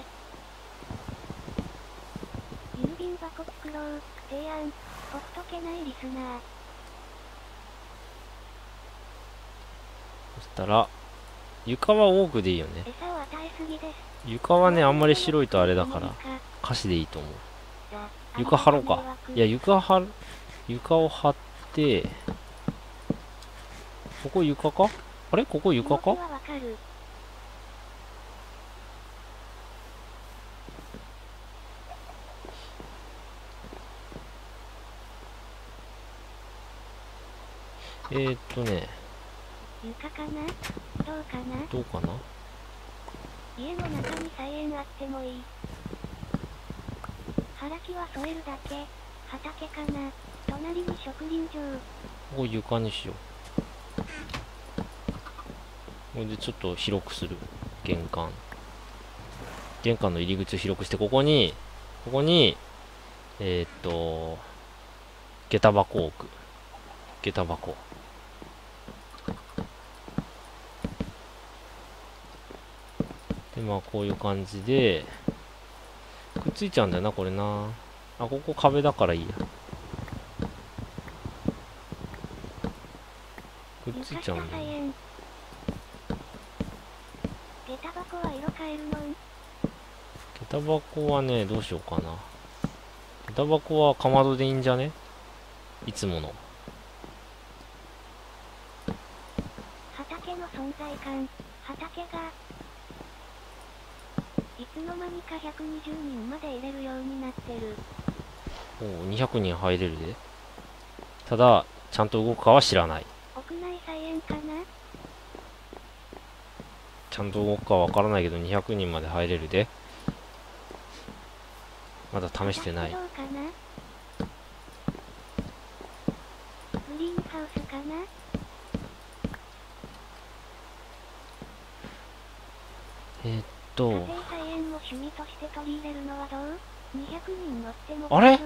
Speaker 1: 郵便箱作ろう。提案。ほっとけないリスナー。そしたら、床は多くでいいよね。床はね、あんまり白いとあれだから、歌詞でいいと思う。床張ろうか。いや、床張る、床を張って、ここ床か？あれここ床か？えーっとね。床かな？どうかな？どうかな？家の中に菜園あってもいい。腹木は添えるだけ。畑かな？隣に植林場。ここ床にしよう。これでちょっと広くする。玄関。玄関の入り口を広くして、ここに、ここに、えー、っと、下駄箱を置く。下駄箱。で、まあこういう感じで、くっついちゃうんだよな、これな。あ、ここ壁だからいいや。くっついちゃうんだよ。下駄箱は色変えるの？下駄箱はね、どうしようかな。下駄箱はかまどでいいんじゃね？いつもの。畑の存在感。畑が、いつの間にかひゃくにじゅうにんまで入れるようになってる。おお、にひゃくにん入れるで。ただ、ちゃんと動くかは知らない。屋内菜園かな？ちゃんと動くかわからないけど、にひゃくにんまで入れるで。まだ試してない。グリーンハウスかな？えー、っと。家庭菜園を趣味として取り入れるのはどう？にひゃくにん乗っても大丈夫？あれ？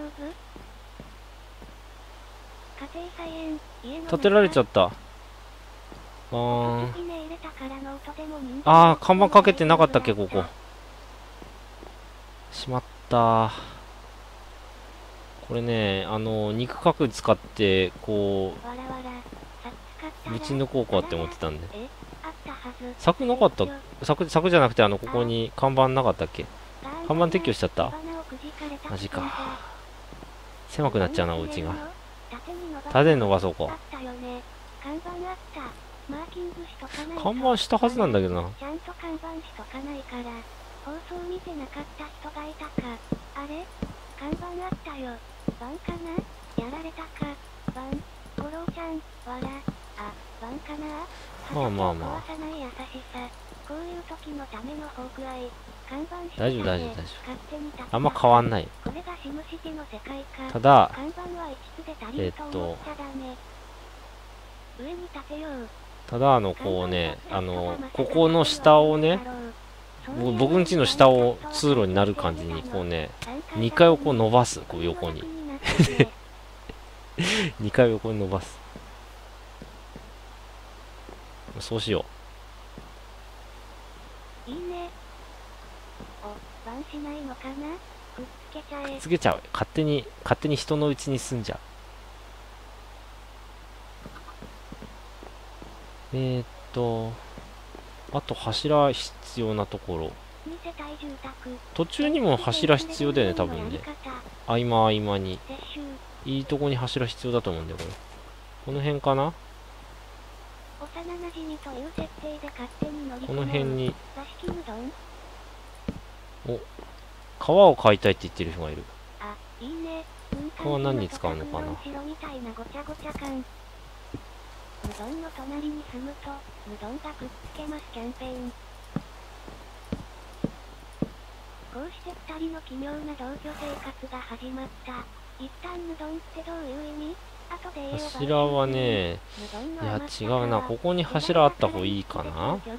Speaker 1: 家庭菜園、家の建てられちゃった。あー。あー、看板かけてなかったっけ、ここ。しまったー。これね、あの、肉角使って、こう、ぶち抜こうかって思ってたんで。柵なかった？柵、柵じゃなくて、あの、ここに看板なかったっけ？看板撤去しちゃった？マジか。 狭くなっちゃうな、お家が。縦に伸ばそうか。看板したはずなんだけどな。
Speaker 2: ちゃんと看板しとかないから、放送見てなかった人がいたか。あれ看板あったよ。バンかなやられたか。バン、五郎ちゃん、わら。あ、バンかな
Speaker 1: まあまあま
Speaker 2: あ。壊さない優しさ。こういう時のためのホークアイ。看板して
Speaker 1: 大丈夫大丈夫大丈
Speaker 2: 夫。
Speaker 1: 夫。あんま変わんない。
Speaker 2: これがシムシティの世界か。
Speaker 1: ただ、
Speaker 2: 看板は一つで足りると思っちゃダメ。上に立てよう。
Speaker 1: ただあのこうね、あのここの下をね、僕ん家の下を通路になる感じにこうね、にかいをこう伸ばす、こう横ににかいを横に伸ばす。そうしよ
Speaker 2: う。いいね。お、バンしないのかな。くっつけちゃえ。
Speaker 1: くっつけちゃう。勝手に勝手に人のうちに住んじゃう。えー、っとあと柱必要なところ、途中にも柱必要だよね多分ね。合間合間にいいとこに柱必要だと思うんだよこれ。この辺かな。この辺にお川を買いたいって言ってる人がいる。川何に使うのかな。
Speaker 2: うどんの隣に住むと、うどんがくっつけますキャンペーン。こうして二人の奇妙な同居生活が始まった。一旦うどんってどういう意味？後で家を
Speaker 1: 柱はね、いや違うな、ここに柱あった方がいいかな。こ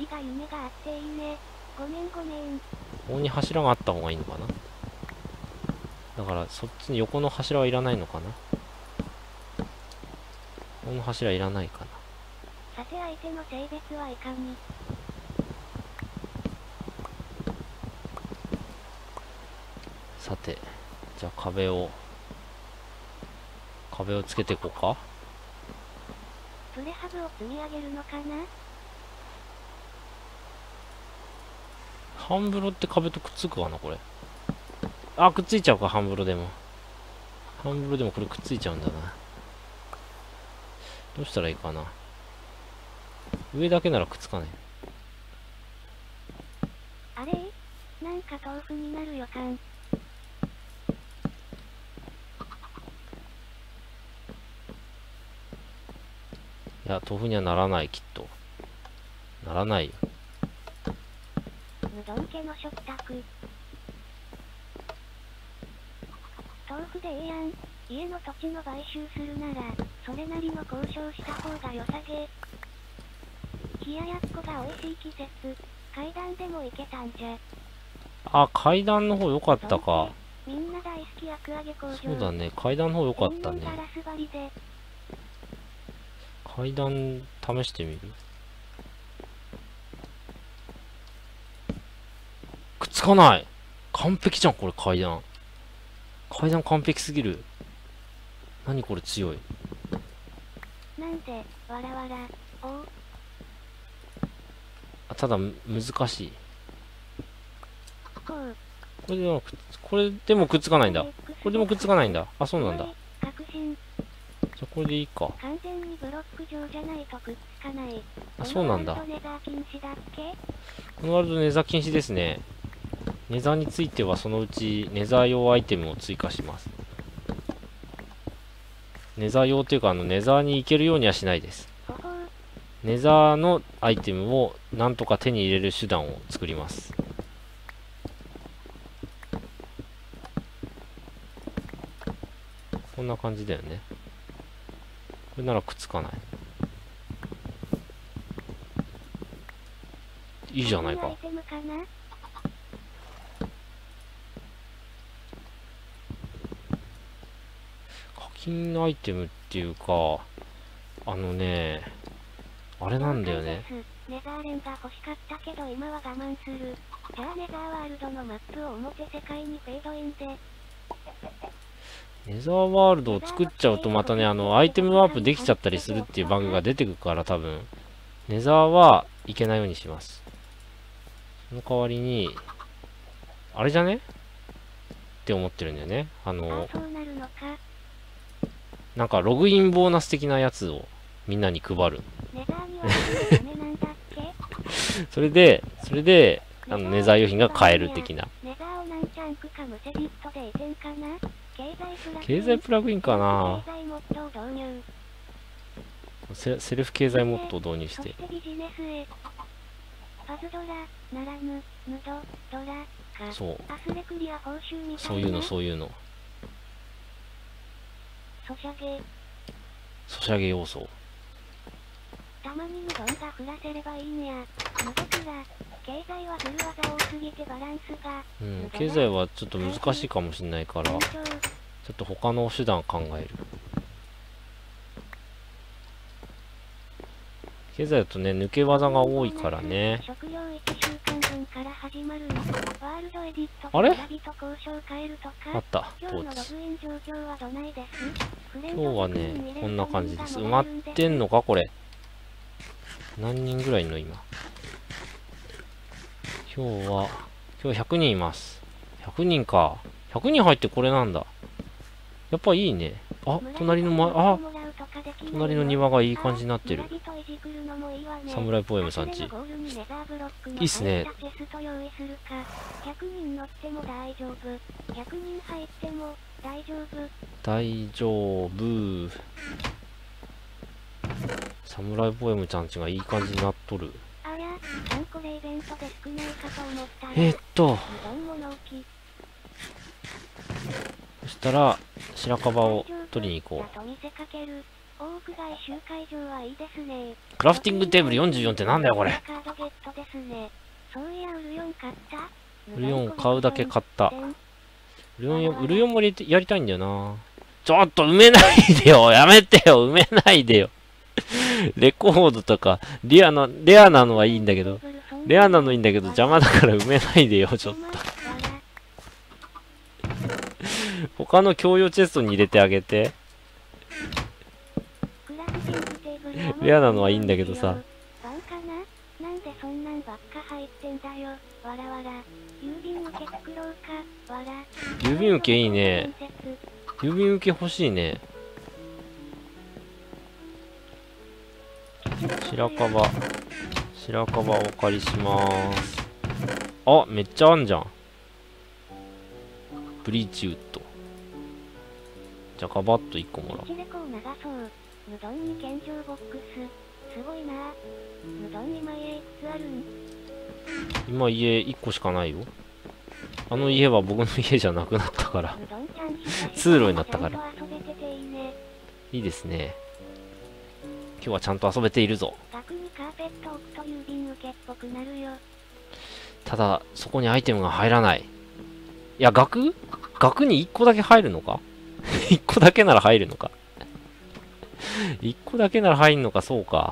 Speaker 1: こに柱があった方がいいのかな。だからそっちに横の柱はいらないのかな。この柱いらないかな。
Speaker 2: さて相手の性別はいかに。
Speaker 1: さてじゃあ壁を壁をつけていこうか。
Speaker 2: プレハブを積み上げるのかな。
Speaker 1: 半風呂って壁とくっつくかなこれ。あ、くっついちゃうか。半風呂でも半風呂でもこれくっついちゃうんだな。どうしたらいいかな。上だけならくっつかない。
Speaker 2: あれなんか豆腐になる予感。
Speaker 1: いや豆腐にはならない。きっとならないよ。
Speaker 2: うどん家の食卓。豆腐でええやん。家の土地の買収するならそれなりの交渉した方が良さげ。冷ややっこが美味しい季節、階段でも行けたんじゃ。
Speaker 1: あ、階段の方良かったか。
Speaker 2: みんな大好き厚揚げ工場。
Speaker 1: そうだね、階段の方良かったね。階段試してみる。くっつかない。完璧じゃんこれ。階段階段完璧すぎる。何これ強い。
Speaker 2: なんでわらわらおう。
Speaker 1: あ、ただ難しい。
Speaker 2: こう
Speaker 1: これでもくっこれでもくっつかないんだ。これでもくっつかないんだ。あ、そうなんだ。
Speaker 2: 確信。
Speaker 1: じゃあこれでいいか。
Speaker 2: 完全にブロック状じゃないとくっつかない。
Speaker 1: あ、そうなんだ。
Speaker 2: このワールドネザー禁止だっけ？
Speaker 1: このワールドネザー禁止ですね。ネザーについてはそのうちネザー用アイテムを追加します。ネザー用っていうかあのネザーに行けるようにはしないです。ネザーのアイテムをなんとか手に入れる手段を作ります。こんな感じだよね。これならくっつかない。いいじゃないか。課金アイテムっていうか、あのね、あれなんだよね。
Speaker 2: ネザーレンが欲しかったけど今は我慢する。じゃあネザーワールドのマップを表世界にフェードインで。
Speaker 1: ネザーワールドを作っちゃうとまたね、あの、アイテムワープできちゃったりするっていうバグが出てくるから多分、ネザーはいけないようにします。その代わりに、あれじゃねって思ってるんだよね。あの、 なんかログインボーナス的なやつをみんなに配る。それで、それで、あの、ネザー用品が買える的な。経済プラグインかな。セ, セルフ経済モッドを導入して。そう。そういうの、そういうの。ソシャゲ。ソシャゲ要素。たまにうどんが降らせればいいんや。のどくら。経済は振る技多すぎてバランスが。うん、経済はちょっと難しいかもしれないから、ちょっと他の手段考える。経済だとね、抜け技が多いからね。あれあった、トーチ。今日はね、こんな感じです。埋まってんのかこれ。何人ぐらいいんの今。今日は、今日ひゃくにんいます。ひゃくにんか。ひゃくにん入ってこれなんだ。やっぱいいね。あ、隣のま、あ、隣の庭がいい感じになってる。サムライポエムさんち。いいっすね。大丈夫。サムライポエムちゃんちがいい感じになっとる。えー、っと。そしたら、白樺を取りに行こう。クラフティングテーブルよんじゅうよんってなんだよこれ。ウルヨン買うだけ買った。ウルヨン、ウルヨンもやりたいんだよな。ちょっと埋めないでよ。やめてよ。埋めないでよ。レコードとか、リアな、レアなのはいいんだけど、レアなのいいんだけど邪魔だから埋めないでよ、ちょっと。他の共用チェストに入れてあげて。レアなのはいいんだけどさ。郵便受けいいね。郵便受け欲しいね。白樺。白樺お借りしまーす。あ、めっちゃあんじゃん。ブリーチウッド。じゃあガバッといっこもらう。今家いっこしかないよ。あの家は僕の家じゃなくなったから通路になったからいいですね。今日はちゃんと遊べているぞ。ただそこにアイテムが入らない。いや、額額にいっこだけ入るのかいっこだけなら入るのかいっこだけなら入るのか。そうか。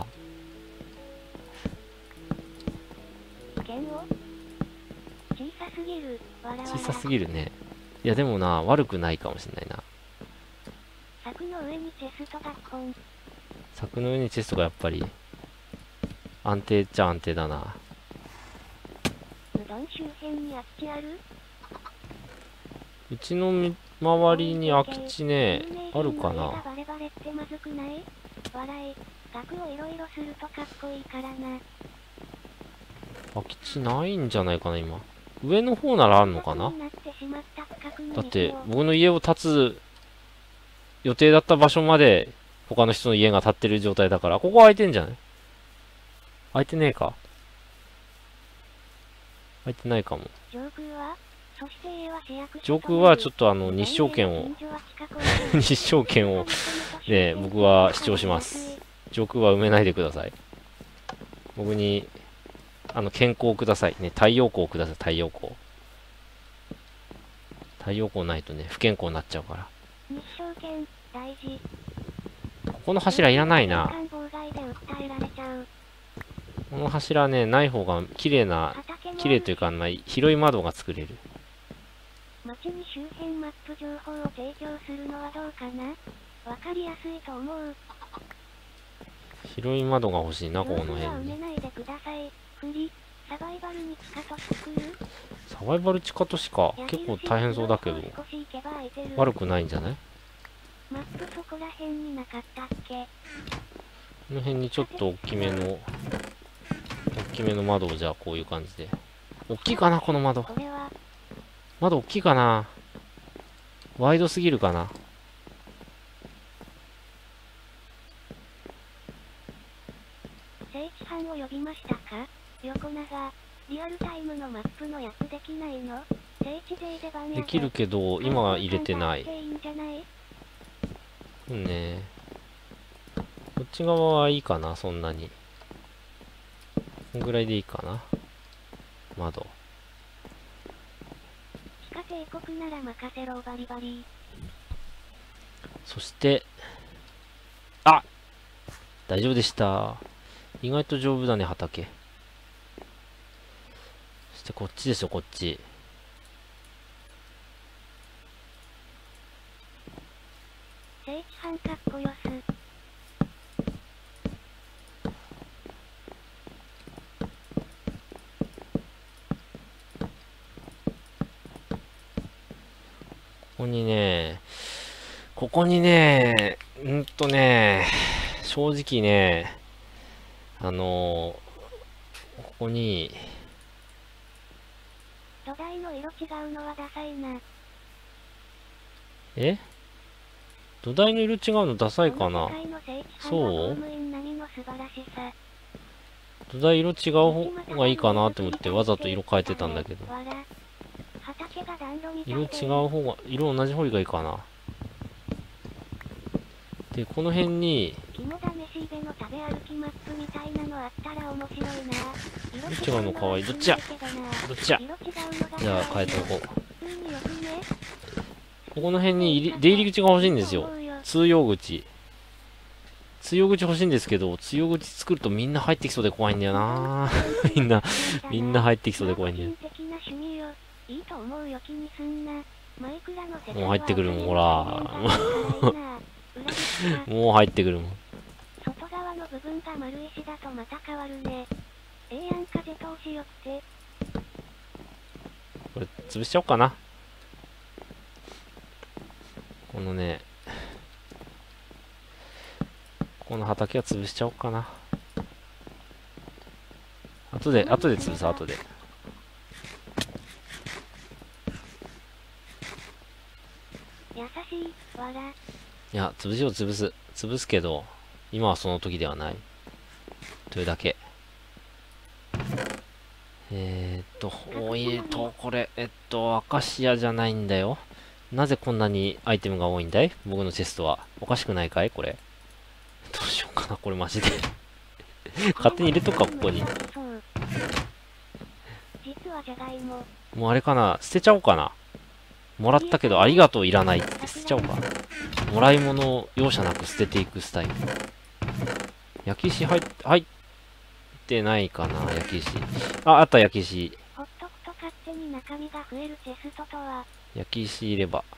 Speaker 1: 小さすぎるね。いやでもな、悪くないかもしれないな。柵の上にチェストがポン。柵の上にチェストがやっぱり安定っちゃ安定だな。うどん周辺に空き地ある？うちの周りに空き地ね、あるかな。空き地ないんじゃないかな今。上の方ならあるのかな。だって僕の家を建つ予定だった場所まで他の人の家が建ってる状態だから、ここ空いてんじゃない？空いてねえか。空いてないかも。上空はちょっとあの日照権を日照権をね、僕は主張します。上空は埋めないでください。僕にあの健康をくださいね。太陽光をください。太陽光。太陽光ないとね、不健康になっちゃうから。ここの柱いらないな。この柱ね、ない方が綺麗な、綺麗というか、まあ、広い窓が作れる。街に周辺マップ情報を提供するのはどうかな。わかりやすいと思う。広い窓が欲しいな、この辺に。サバイバルに地下都市来る？サバイバル地下都市か。結構大変そうだけど。悪くないんじゃない？
Speaker 2: マップそこら辺になかったっけ？
Speaker 1: この辺にちょっと大きめの、大きめの窓をじゃあこういう感じで。大きいかな、この窓。
Speaker 2: これは
Speaker 1: 窓大きいかな。ワイドすぎるかな。
Speaker 2: 聖地班を呼びましたか？横長。リアルタイムのマップのやつできないの？聖地で出番や
Speaker 1: できるけど、今は入れてない。
Speaker 2: いいんじゃない？
Speaker 1: うんね。こっち側はいいかな、そんなに。こんぐらいでいいかな。窓。
Speaker 2: 非化帝国なら任せろバリバリ。
Speaker 1: そして、あ！大丈夫でした。意外と丈夫だね、畑。そしてこっちですよ、こっち。
Speaker 2: 聖地班かっこよす。
Speaker 1: ここにね、ここにね、んーとね、正直ね、あのー、ここに、
Speaker 2: 土台の色違うのはダサいな。
Speaker 1: え土台の色違うのダサいかな。そう？土台色違う方がいいかなって思ってわざと色変えてたんだけど。色違う方が、色同じ方がいいかな。で、この辺に、どっちがのかわいい。どっちやどっちやじゃあ変えておこう。ここの辺に入り出入り口が欲しいんですよ。通用口。通用口欲しいんですけど、通用口作るとみんな入ってきそうで怖いんだよなみんな、みんな入ってきそうで怖いんだよ。もう入ってくるもん、ほら。もう入ってくるもん。
Speaker 2: 外側の部分が丸石だとまた変わるね。ええやん、風通しよくて。
Speaker 1: これ、潰しちゃおうかな。このね、この畑は潰しちゃおうかな。後で、後で潰す、後で。
Speaker 2: 優しい、わら。
Speaker 1: いや、潰しを潰す。潰すけど、今はその時ではない。というだけ。えーっと、おいと、これ、えっと、アカシアじゃないんだよ。なぜこんなにアイテムが多いんだい？僕のチェストは。おかしくないかいこれ。どうしようかな、これマジで。勝手に入れとくか、ここに。
Speaker 2: 実はじゃがいも。
Speaker 1: もうあれかな、捨てちゃおうかな。もらったけど、ありがとういらないって捨てちゃおうか。もらい物を容赦なく捨てていくスタイル。焼き石入っ、入ってないかな、焼き石。あ、あった、焼き石。
Speaker 2: ほっとくと勝手に中身が増えるチェストとは。
Speaker 1: 焼き石いれば。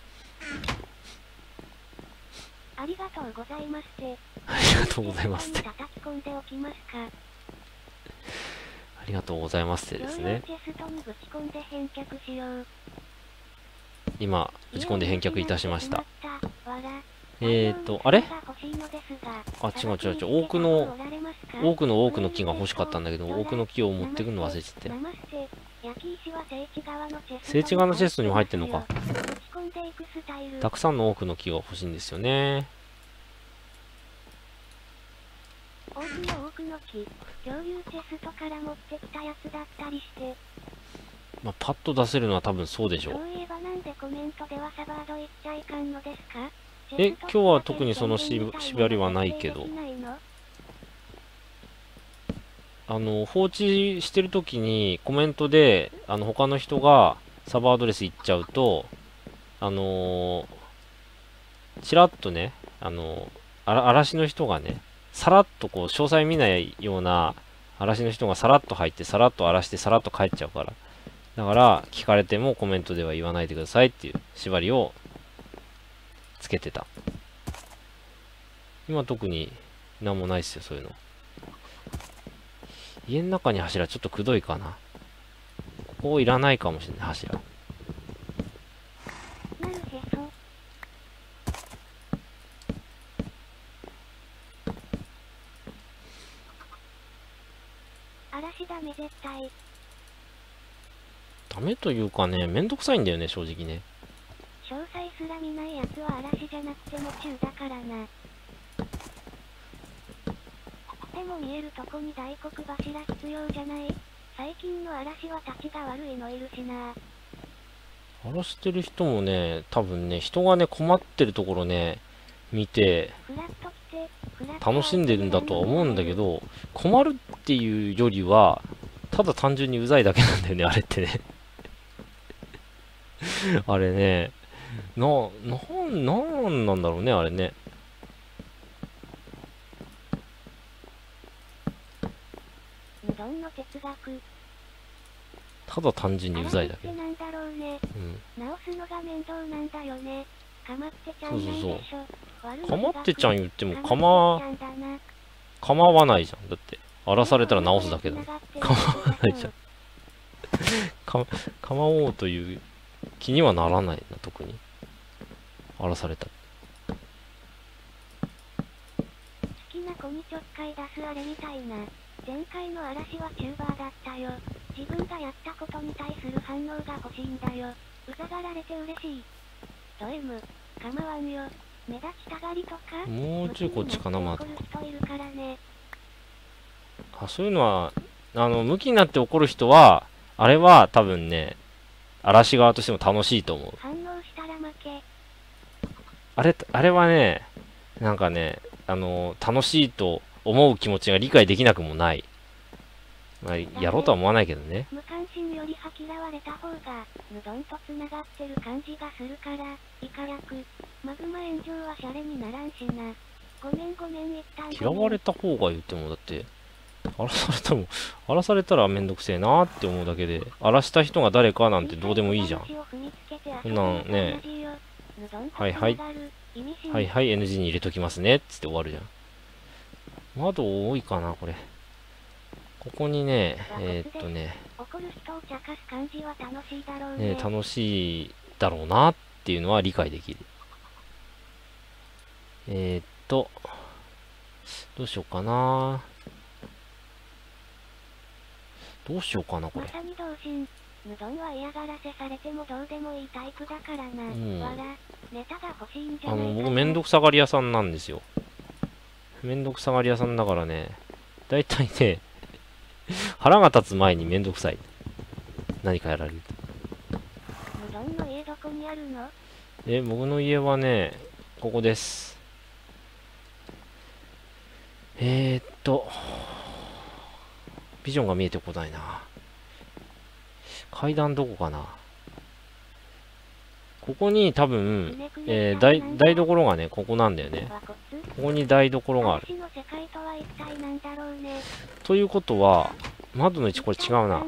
Speaker 2: ありがとうございますって。
Speaker 1: ありがとうございますって。
Speaker 2: 叩き込んでおきますか。
Speaker 1: ありがとうございますってですね。
Speaker 2: チェストにぶち込んで返却しよう。
Speaker 1: 今、打ち込んで返却いたしました。えーと、あれあ、違う違う違う。多くの、多くの多くの木が欲しかったんだけど、多くの木を持ってくるの忘れちゃって。聖地側のチェストにも入ってんのか。たくさんの多くの木が欲しいんですよね。
Speaker 2: 多くの多くの木、共有チェストから持ってきたやつだったりして。
Speaker 1: まあ、パッと出せるのは多分そうでしょう。
Speaker 2: そういえばなんでコメントではサバード行っちゃいかんのですか？
Speaker 1: え、今日は特にそのし縛りはないけど。あの、放置してるときにコメントで、あの、他の人がサバーアドレス行っちゃうと、あのー、ちらっとね、あのー、あら、嵐の人がね、さらっとこう、詳細見ないような嵐の人がさらっと入って、さらっと荒らして、さらっと帰っちゃうから。だから、聞かれてもコメントでは言わないでくださいっていう縛りをつけてた。今特に何もないっすよ、そういうの。家の中に柱ちょっとくどいかな。ここいらないかもしれない、柱。
Speaker 2: 嵐ダメ絶対。
Speaker 1: ダメというかね、めんどくさいんだよね、正直ね。
Speaker 2: 詳細すら見ないやつは嵐じゃなくても中だからな。でも見えるとこに大黒柱必要じゃない？最近の嵐は立ちが悪いのいるしな。
Speaker 1: 荒らしてる人もね、多分ね、人がね、困ってるところね、見て、楽しんでるんだとは思うんだけど、困るっていうよりは、ただ単純にうざいだけなんだよね、あれってね。あれね、な、なん、なんなんだろうね、あれね。
Speaker 2: うどんの哲学。
Speaker 1: ただ単純にうざいだけ。
Speaker 2: なんだろうね。うん。直すのが面倒なんだよね。かまってちゃんないでしょ。そうそうそう。
Speaker 1: かまってちゃん言ってもかま、構わないじゃん。だって、荒らされたら直すだけだ。構わないじゃん。か、構おうという気にはならないな、特に。荒らされた。
Speaker 2: 好きな子にちょっかい出すあれみたいな。前回の嵐はチューバーだったよ。自分がやったことに対する反応が欲しいんだよ。うざがられて嬉しい。ド M、構わんよ。目立ちたがりとか
Speaker 1: もうちょいこっちかな、まあ。
Speaker 2: ね、
Speaker 1: あ、そういうのは、あの、向きになって怒る人は、あれは多分ね、嵐側としても楽しいと思う。
Speaker 2: 反応したら負け。
Speaker 1: あれ、あれはね、なんかね、あの、楽しいと思う気持ちが理解できなくもない。まあ、やろうとは思わないけどね。
Speaker 2: 無関心より吐きらわれた方が、無どんと繋がってる感じがするから、イカ役。マグマ炎上はシャレにならんしな。ごめんごめん一旦。
Speaker 1: 嫌われた方が言っても、だって、荒らされたも、荒らされたらめんどくせえなーって思うだけで、荒らした人が誰かなんてどうでもいいじゃん。そんなんね、はいはい、はいはい、エヌジー に入れときますね、つって終わるじゃん。窓多いかな、これ。ここにね、えー、っとね、ね、楽しいだろうなっていうのは理解できる。えー、っと、どうしようかな。どうしようかな、これ。
Speaker 2: まさに同心。無丼は嫌がらせされてもどうでもいいタイプだからな。うん、わら、ネタが欲しいんじゃないか。
Speaker 1: あの、僕めんどくさがり屋さんなんですよ。めんどくさがり屋さんだからね、だいたいね、腹が立つ前にめんどくさい。何かやられると。
Speaker 2: 無丼の家どこにあるの？
Speaker 1: え、僕の家はね、ここです。えー、っと、ビジョンが見えてこないな。階段どこかな。ここに多分、えー、台、台所がね、ここなんだよね。ここに台所がある。ということは、窓の位置これ違うな。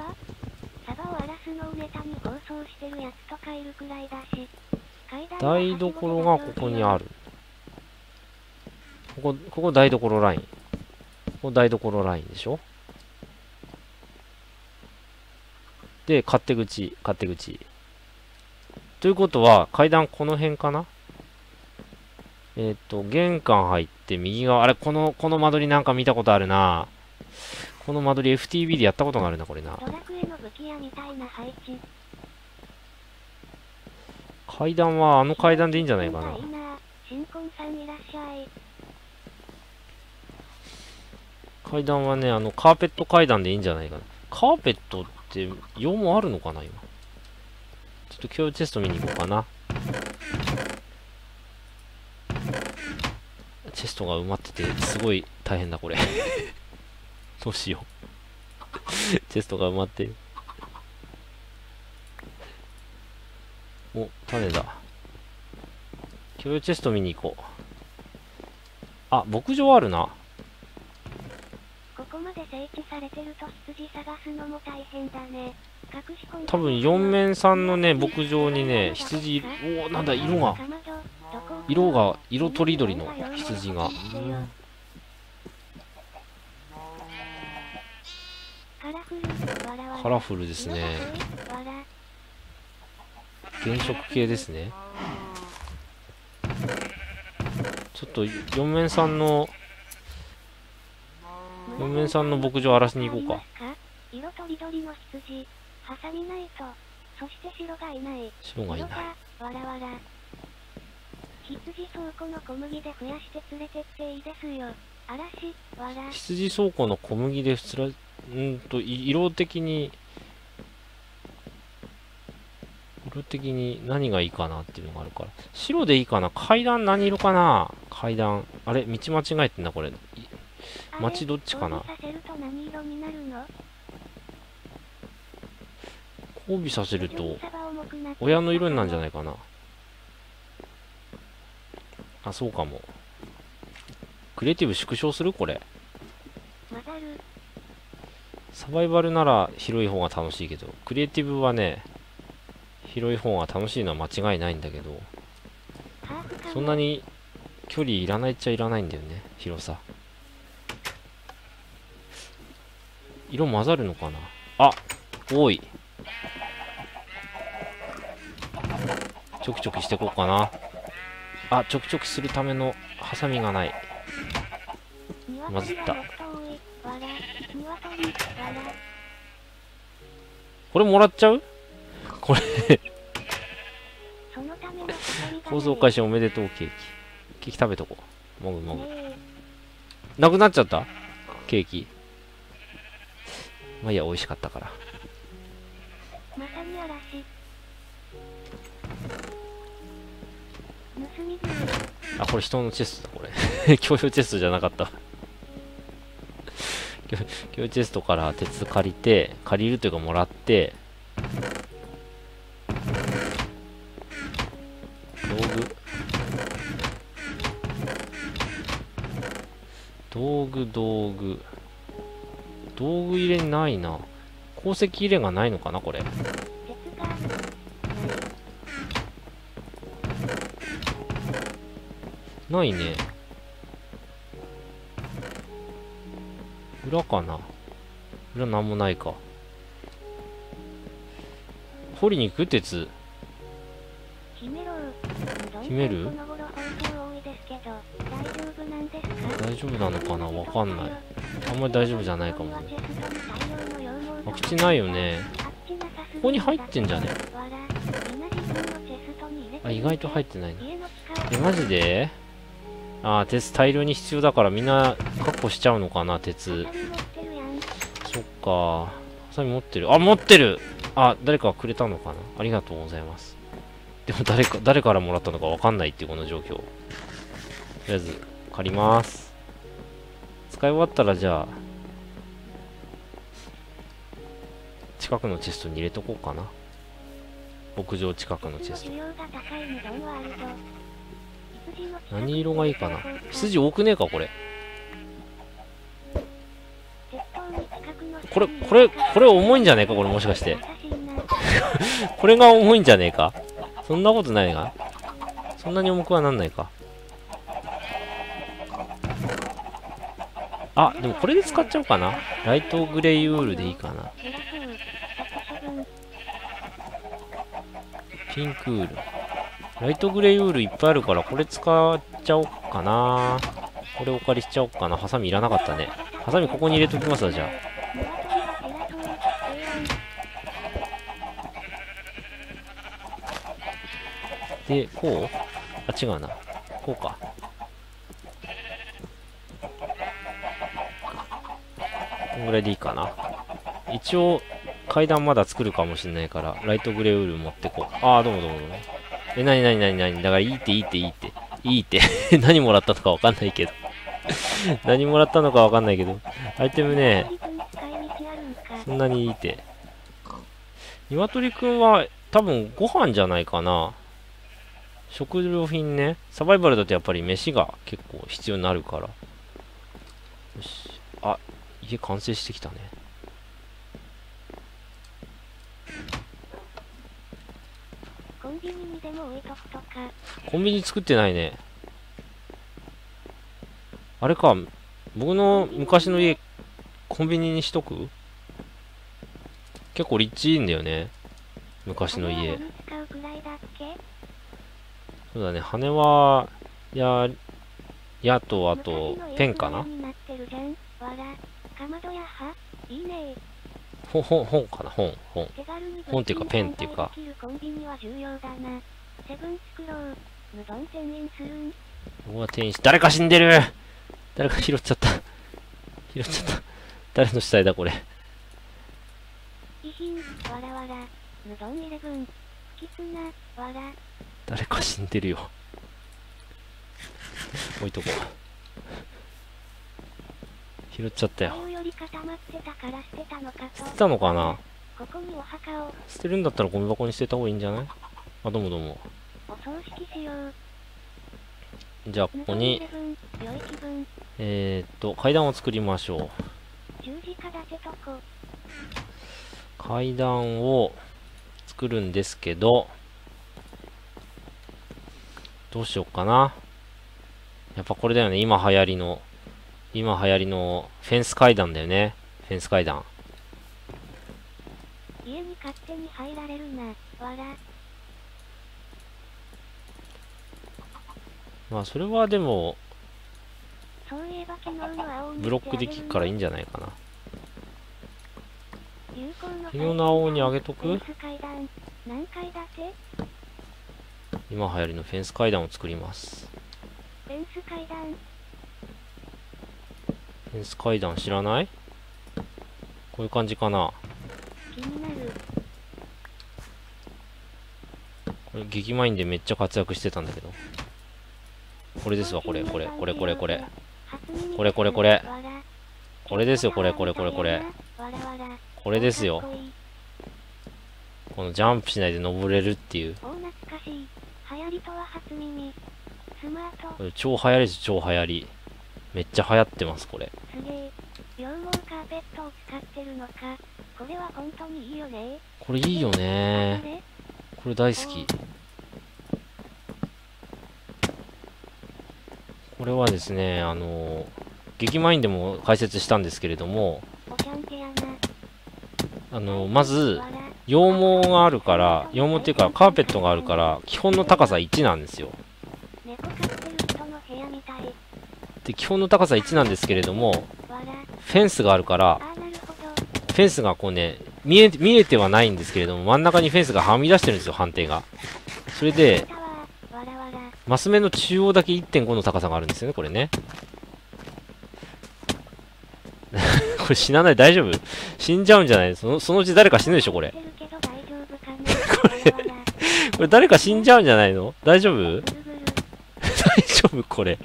Speaker 1: 台所がここにある。ここ、ここ台所ライン。ここ台所ラインでしょ。で、勝手口、勝手口。ということは、階段この辺かな。えっと、玄関入って右側、あれ、この、この間取りなんか見たことあるな。この間取り エフティービー でやったことがあるな、これな。階段はあの階段でいいんじゃないかな。階段はね、あの、カーペット階段でいいんじゃないかな。カーペットって用もあるのかな、今。ちょっと共有テスト見に行こうかな。チェストが埋まってて、すごい大変だ、これ。どうしよう。チェストが埋まってる。お、種だ。共有チェスト見に行こう。あ、牧場あるな。
Speaker 2: ここまで整地されてると羊探すのも大変だね。
Speaker 1: 多分よん面さんのね、牧場にね、羊、おお、なんだ、色が。色が、色とりどりの羊が。カラフルですね。原色系ですね。ちょっとよん面さんの嫁さんの牧場荒らしに行こうか。
Speaker 2: 色とりどりの羊、ハサミないと、そして白がいない。
Speaker 1: 白がいない。
Speaker 2: わらわら。羊倉庫の小麦で増やして連れてっていいですよ。嵐、わら。
Speaker 1: 羊倉庫の小麦でつら、うんと、色的に、色的に何がいいかなっていうのがあるから。白でいいかな。階段何色かな。階段。あれ道間違えてんな、これ。街どっちかな。交尾させると、親の色になるんじゃないかな。あ、そうかも。クリエイティブ縮小するこれ。サバイバルなら広い方が楽しいけど、クリエイティブはね、広い方が楽しいのは間違いないんだけど、そんなに距離いらないっちゃいらないんだよね、広さ。色混ざるのかな。あ、多い。ちょきちょきしてこうかな。あ、ちょきちょきするためのハサミがない。混ざった。これもらっちゃう？これ放送開始おめでとうケーキ。ケーキ食べとこう。もぐもぐ。なくなっちゃったケーキ。まあいいや、美味しかったから。あ、これ人のチェストだ、これ。共用チェストじゃなかった。共用チェストから鉄借りて、借りるというかもらって、道具。道具、道具。道具入れないな。鉱石入れがないのかな、これ。ないね。裏かな。裏なんもないか。掘りに行く鉄。秘める？大丈夫なのかな、わかんない。あんまり大丈夫じゃないかもね。空き地ないよね。ここに入ってんじゃね？あ、意外と入ってないな。え、マジで？あー、鉄大量に必要だからみんな確保しちゃうのかな、鉄。そっか。ハサミ持ってる。あ、持ってる！あ、誰かくれたのかな？ありがとうございます。でも誰か、誰からもらったのかわかんないっていうこの状況。とりあえず、借ります。使い終わったらじゃあ、近くのチェストに入れとこうかな。牧場近くのチェスト。何色がいいかな。羊多くねえか、これ。これ、これ、これ重いんじゃねえか、これもしかして。これが重いんじゃねえか。そんなことないが。そんなに重くはなんないか。あ、でもこれで使っちゃおうかな。ライトグレイウールでいいかな。ピンクウール。ライトグレイウールいっぱいあるから、これ使っちゃおうかな。これお借りしちゃおうかな。ハサミいらなかったね。ハサミここに入れときますわ、じゃあ。で、こう？あ、違うな。こうか。こんぐらいでいいかな。一応、階段まだ作るかもしれないから、ライトグレーウール持ってこう。ああ、どうもどうもどうも。え、なになになになにだからいいっていいっていいって。いいって。何もらったのかわかんないけど。何もらったのかわかんないけど。アイテムね、そんなにいいって。鶏くんは多分ご飯じゃないかな。食料品ね。サバイバルだとやっぱり飯が結構必要になるから。よし。あ、家完成してきたね。
Speaker 2: コンビニにでも置いとくとか。
Speaker 1: コンビニ作ってないね。あれか、僕の昔の家、コンビニにしとく？結構立地いいんだよね。昔の家。そうだね、羽は、や、やと、あと、ペンかな？
Speaker 2: 窓屋派いいね。
Speaker 1: 本、本、本かな本、本。
Speaker 2: 手軽に
Speaker 1: 本っていうかペンっていうか。
Speaker 2: できるコンビニは重要だな。セブン作ろう。無言せんえんするん。
Speaker 1: うわ、店員、誰か死んでる。誰か拾っちゃった。拾っちゃった。誰の死体だ、これ。
Speaker 2: 遺品、わらわら。無言イレブン。不吉な、わら。
Speaker 1: 誰か死んでるよ。置いとこう。拾っちゃったよ。
Speaker 2: より固まってたから捨てたのかと。
Speaker 1: 捨てたのかな。
Speaker 2: ここにお墓を。
Speaker 1: 捨てるんだったらゴミ箱に捨てた方がいいんじゃない？あ、どうもどうも。
Speaker 2: お葬式しよう。
Speaker 1: じゃあここにえーっと階段を作りましょう。
Speaker 2: 十字架立てとこ。
Speaker 1: 階段を作るんですけど、どうしようかな。やっぱこれだよね。今流行りの今流行りのフェンス階段だよね。フェンス階段。
Speaker 2: 家に勝手に入られるな、わら。
Speaker 1: まあそれはでも
Speaker 2: そういえば昨日の青鬼
Speaker 1: ブロックできるからいいんじゃないかな。
Speaker 2: 昨
Speaker 1: 日の青鬼あげとく？
Speaker 2: 何階建て？
Speaker 1: 今流行りのフェンス階段を作ります。
Speaker 2: フェンス階段。
Speaker 1: フェンス階段知らない？こういう感じかな。
Speaker 2: 気になる。
Speaker 1: これ激マインでめっちゃ活躍してたんだけど。これですわ、これ、これ、これ、これ、これ。これ、これ、これ。これですよ、これ、これ、これ、これ。これですよ。このジャンプしないで登れるっていう。これ超流行りです、超流行り。めっちゃ流行ってます、これ。
Speaker 2: すげえ。羊毛カーペットを使ってるのか。これは本当にいいよね。
Speaker 1: これいいよね。これ大好き。これはですね、あの、激マインでも解説したんですけれども、あの、まず、羊毛があるから、羊毛っていうかカーペットがあるから、基本の高さいちなんですよ。で、基本の高さいちなんですけれども、フェンスがあるから、フェンスがこうね、見え、見えてはないんですけれども、真ん中にフェンスがはみ出してるんですよ、判定が。それで、マス目の中央だけ いってんご の高さがあるんですよね、これね。これ死なない？大丈夫？死んじゃうんじゃない？その、そのうち誰か死ぬでしょ、これ。これ、これ誰か死んじゃうんじゃないの？大丈夫？大丈夫これ。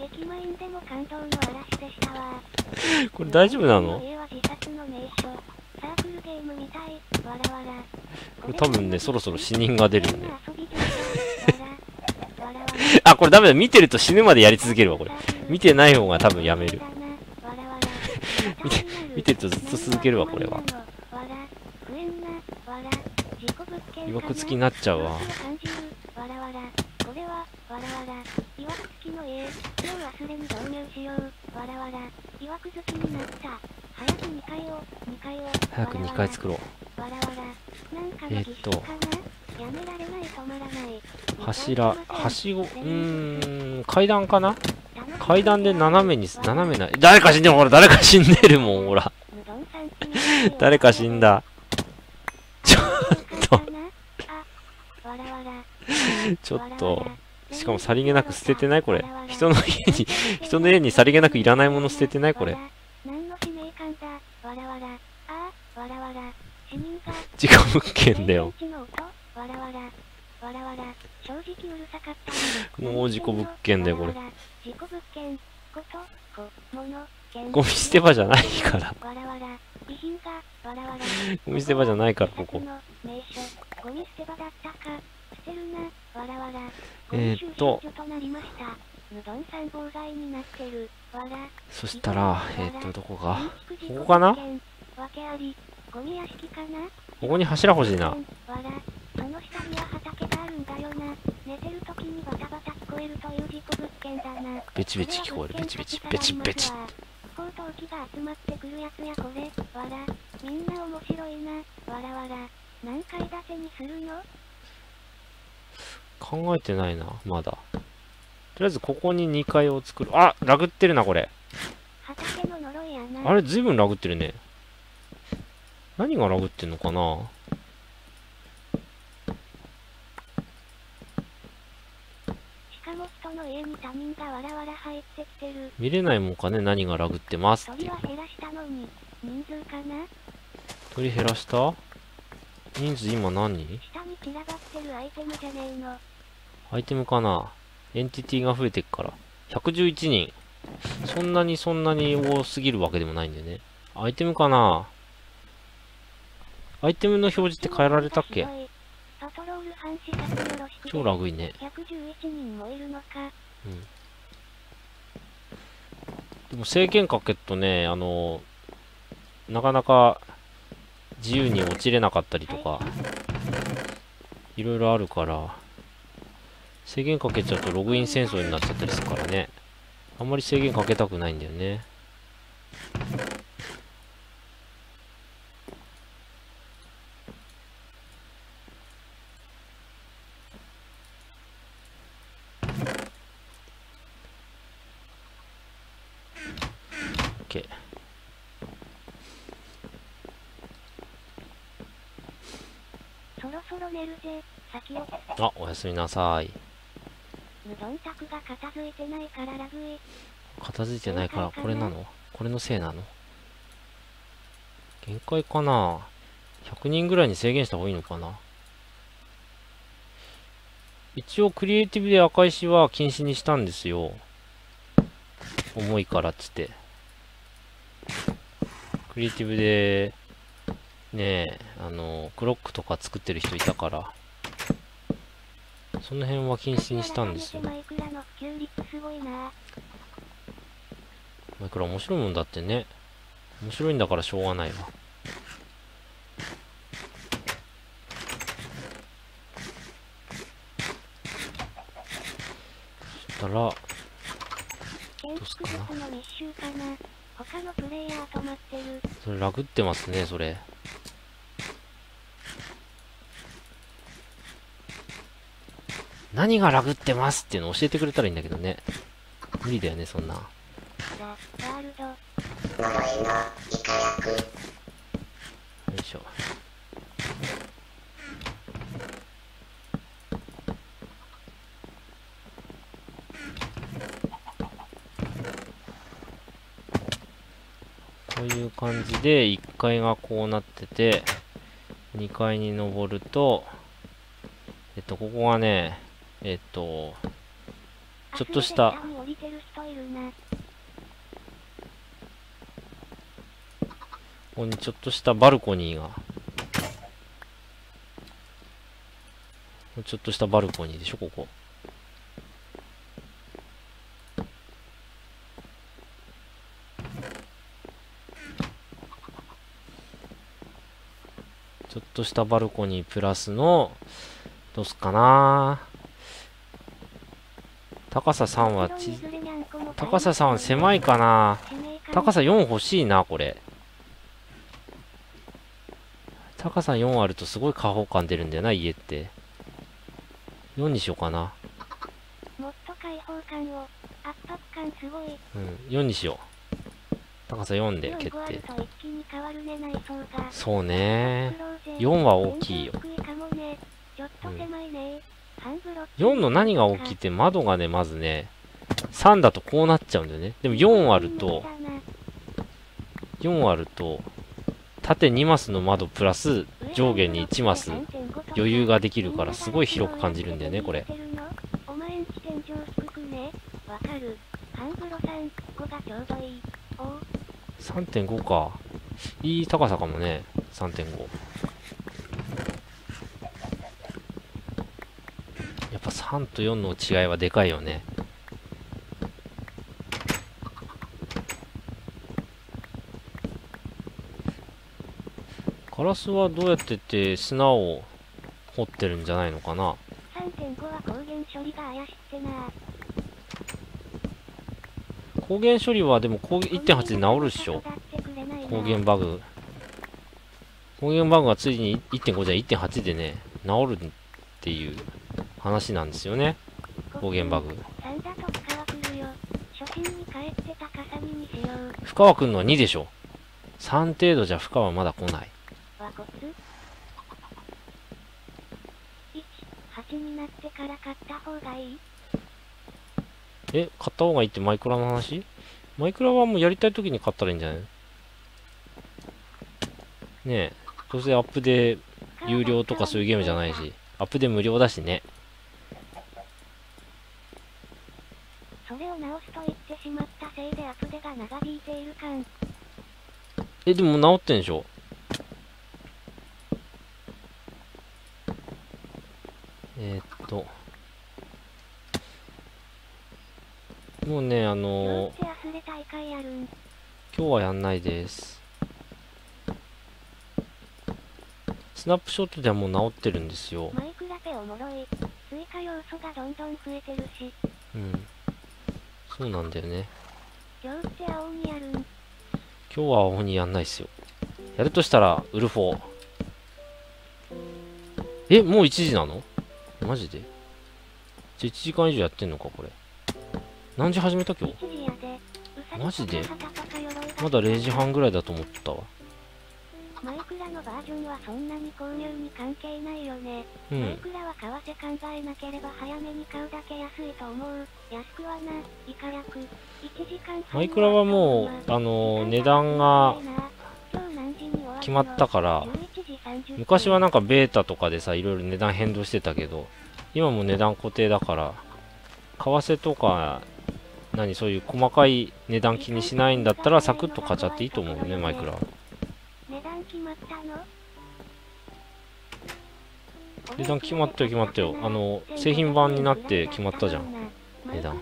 Speaker 1: これ大丈夫なの？これ多分ね、そろそろ死人が出るよね。あ、これダメだ。見てると死ぬまでやり続けるわ、これ。見てない方が多分やめる。見て、見てるとずっと続けるわ、これは。いわくつきになっちゃうわ。早くにかい作ろう。えー、っと柱、はしご、うーん、階段かな？階段で斜めに、斜めな、誰か死んでる、ほら、誰か死んでるもん、ほら。誰か死んだ。ちょっと。ちょっと。しかもさりげなく捨ててないこれ。人の家に、人の家にさりげなくいらないもの捨ててないこれ。事故物件だよ。もう事故物件だよ、これ。ゴミ捨て場じゃないから。ゴミ捨て場じゃないから、ここ。えーっと、そしたら、えーっと、どこがここかな？ここに柱欲しいな。ベチベチ聞こえる。ベチベチ、ベチベチ。考えてないな、まだ。とりあえずここににかいを作る。あ、ラグってるな、これ。 あれ、ずいぶんラグってるね。何がラグってんのかな。
Speaker 2: しかも人の家に他人がわらわら入ってきてる。
Speaker 1: 見れないもんかね、何がラグってますって。
Speaker 2: 鳥は減らしたのに、人数かな。
Speaker 1: 鳥減らした？人数今何人？
Speaker 2: 下に散らばってるアイテムじゃねえの。
Speaker 1: アイテムかな。エンティティが増えてっから。ひゃくじゅういちにん。そんなにそんなに多すぎるわけでもないんだよね。アイテムかな。アイテムの表示って変えられたっけ？超ラグいね。
Speaker 2: ひゃくじゅういちにんもいるのか。
Speaker 1: うん。でも制限かけっとね、あの、なかなか自由に落ちれなかったりとか、いろいろあるから、制限かけちゃうとログイン戦争になっちゃったりするからね。あんまり制限かけたくないんだよね。OK。
Speaker 2: そろそろ寝るぜ。先を。
Speaker 1: あ、おやすみなさい。
Speaker 2: 無存宅が片付いてないからラグい。
Speaker 1: 片付いてないからこれなの？これのせいなの？限界かな？ ひゃく 人ぐらいに制限した方がいいのかな？一応クリエイティブで赤石は禁止にしたんですよ。重いからっつって。クリエイティブで、ねえ、あの、クロックとか作ってる人いたから、その辺は禁止にしたんですよ。マイクラ面白いもんだってね。面白いんだからしょうがないわ。そしたら、どうすっかな。それラグってますね、それ。何がラグってますっていうの教えてくれたらいいんだけどね。無理だよね、そんな。よいしょ。こういう感じでいっかいがこうなってて、にかいに登ると、えっと、ここがね、えっと、ちょっとした、ここにちょっとしたバルコニーが、ちょっとしたバルコニーでしょ、ここ。ちょっとしたバルコニープラスの、どうすっかな。高ささんはち、高ささんは狭いかな。高さよん欲しいな、これ。高さよんあるとすごい開放感出るんだよな、家って。よんにしようかな。
Speaker 2: もっと開放感を、圧迫感すごい。
Speaker 1: うん、よんにしよう。高さよんで決定。そうね。よんは大きいよ。よんの何が大きいって窓がね、まずね、さんだとこうなっちゃうんだよね。でもよんあると、よんあると、縦にマスの窓プラス上下にいちマス余裕ができるからすごい広く感じるんだよね、これ。さんてんご か。いい高さかもね、さんてんご。やっぱさんとよんの違いはでかいよね。ガラスはどうやってって砂を掘ってるんじゃないのかな。
Speaker 2: さんてんご は光源処理が怪しくてな。
Speaker 1: 光源処理はでも いってんはち で治るっしょ。光源バグ。光源バグがついに いってんご じゃ いってんはち でね、治るっていう話なんですよね。光源バグ。
Speaker 2: に帰って高さににしよう。
Speaker 1: 負荷は来んのはにでしょ。さん程度じゃ負荷はまだ来ない。
Speaker 2: 和骨いち、はちになってから買った方がいい？
Speaker 1: え、買った方がいいってマイクラの話？マイクラはもうやりたい時に買ったらいいんじゃない？ねえ、どうせアップで有料とかそういうゲームじゃないし、アップで無料だしね。
Speaker 2: それを直すと言ってしまったせいでアップデが長引いている感。
Speaker 1: え、でも直ってんでしょ？えー、っと。もうね、あのー、今日はやんないです。スナップショットではもう直ってるんですよ。
Speaker 2: マイクラペおもろい。追加要素がどんどん増えてるし。
Speaker 1: うん。そうなんだよね。
Speaker 2: 今日って青鬼やるん？今
Speaker 1: 日は青鬼やんないっすよ。やるとしたら、ウルフォー。え、もういちじなの？マジで？じゃあいちじかん以上やってんのか、これ。何時始めた今日？マジで？まだれいじはんぐらいだと思ったわ。
Speaker 2: マイクラのバージョンはそんなに購入に関係ないよね。うん、マイクラは為替考えなければ早めに買うだけ安いと思う。安くはな、いかやく。いちじかん
Speaker 1: マイクラはもう、あのー、値段が決まったから、昔はなんかベータとかでさ、いろいろ値段変動してたけど、今も値段固定だから、為替とか、何そういう細かい値段気にしないんだったらサクッと買っちゃっていいと思うね、マイクラ。
Speaker 2: 値段決まったの？
Speaker 1: 値段決まったよ決まったよ。あの製品版になって決まったじゃん、値段。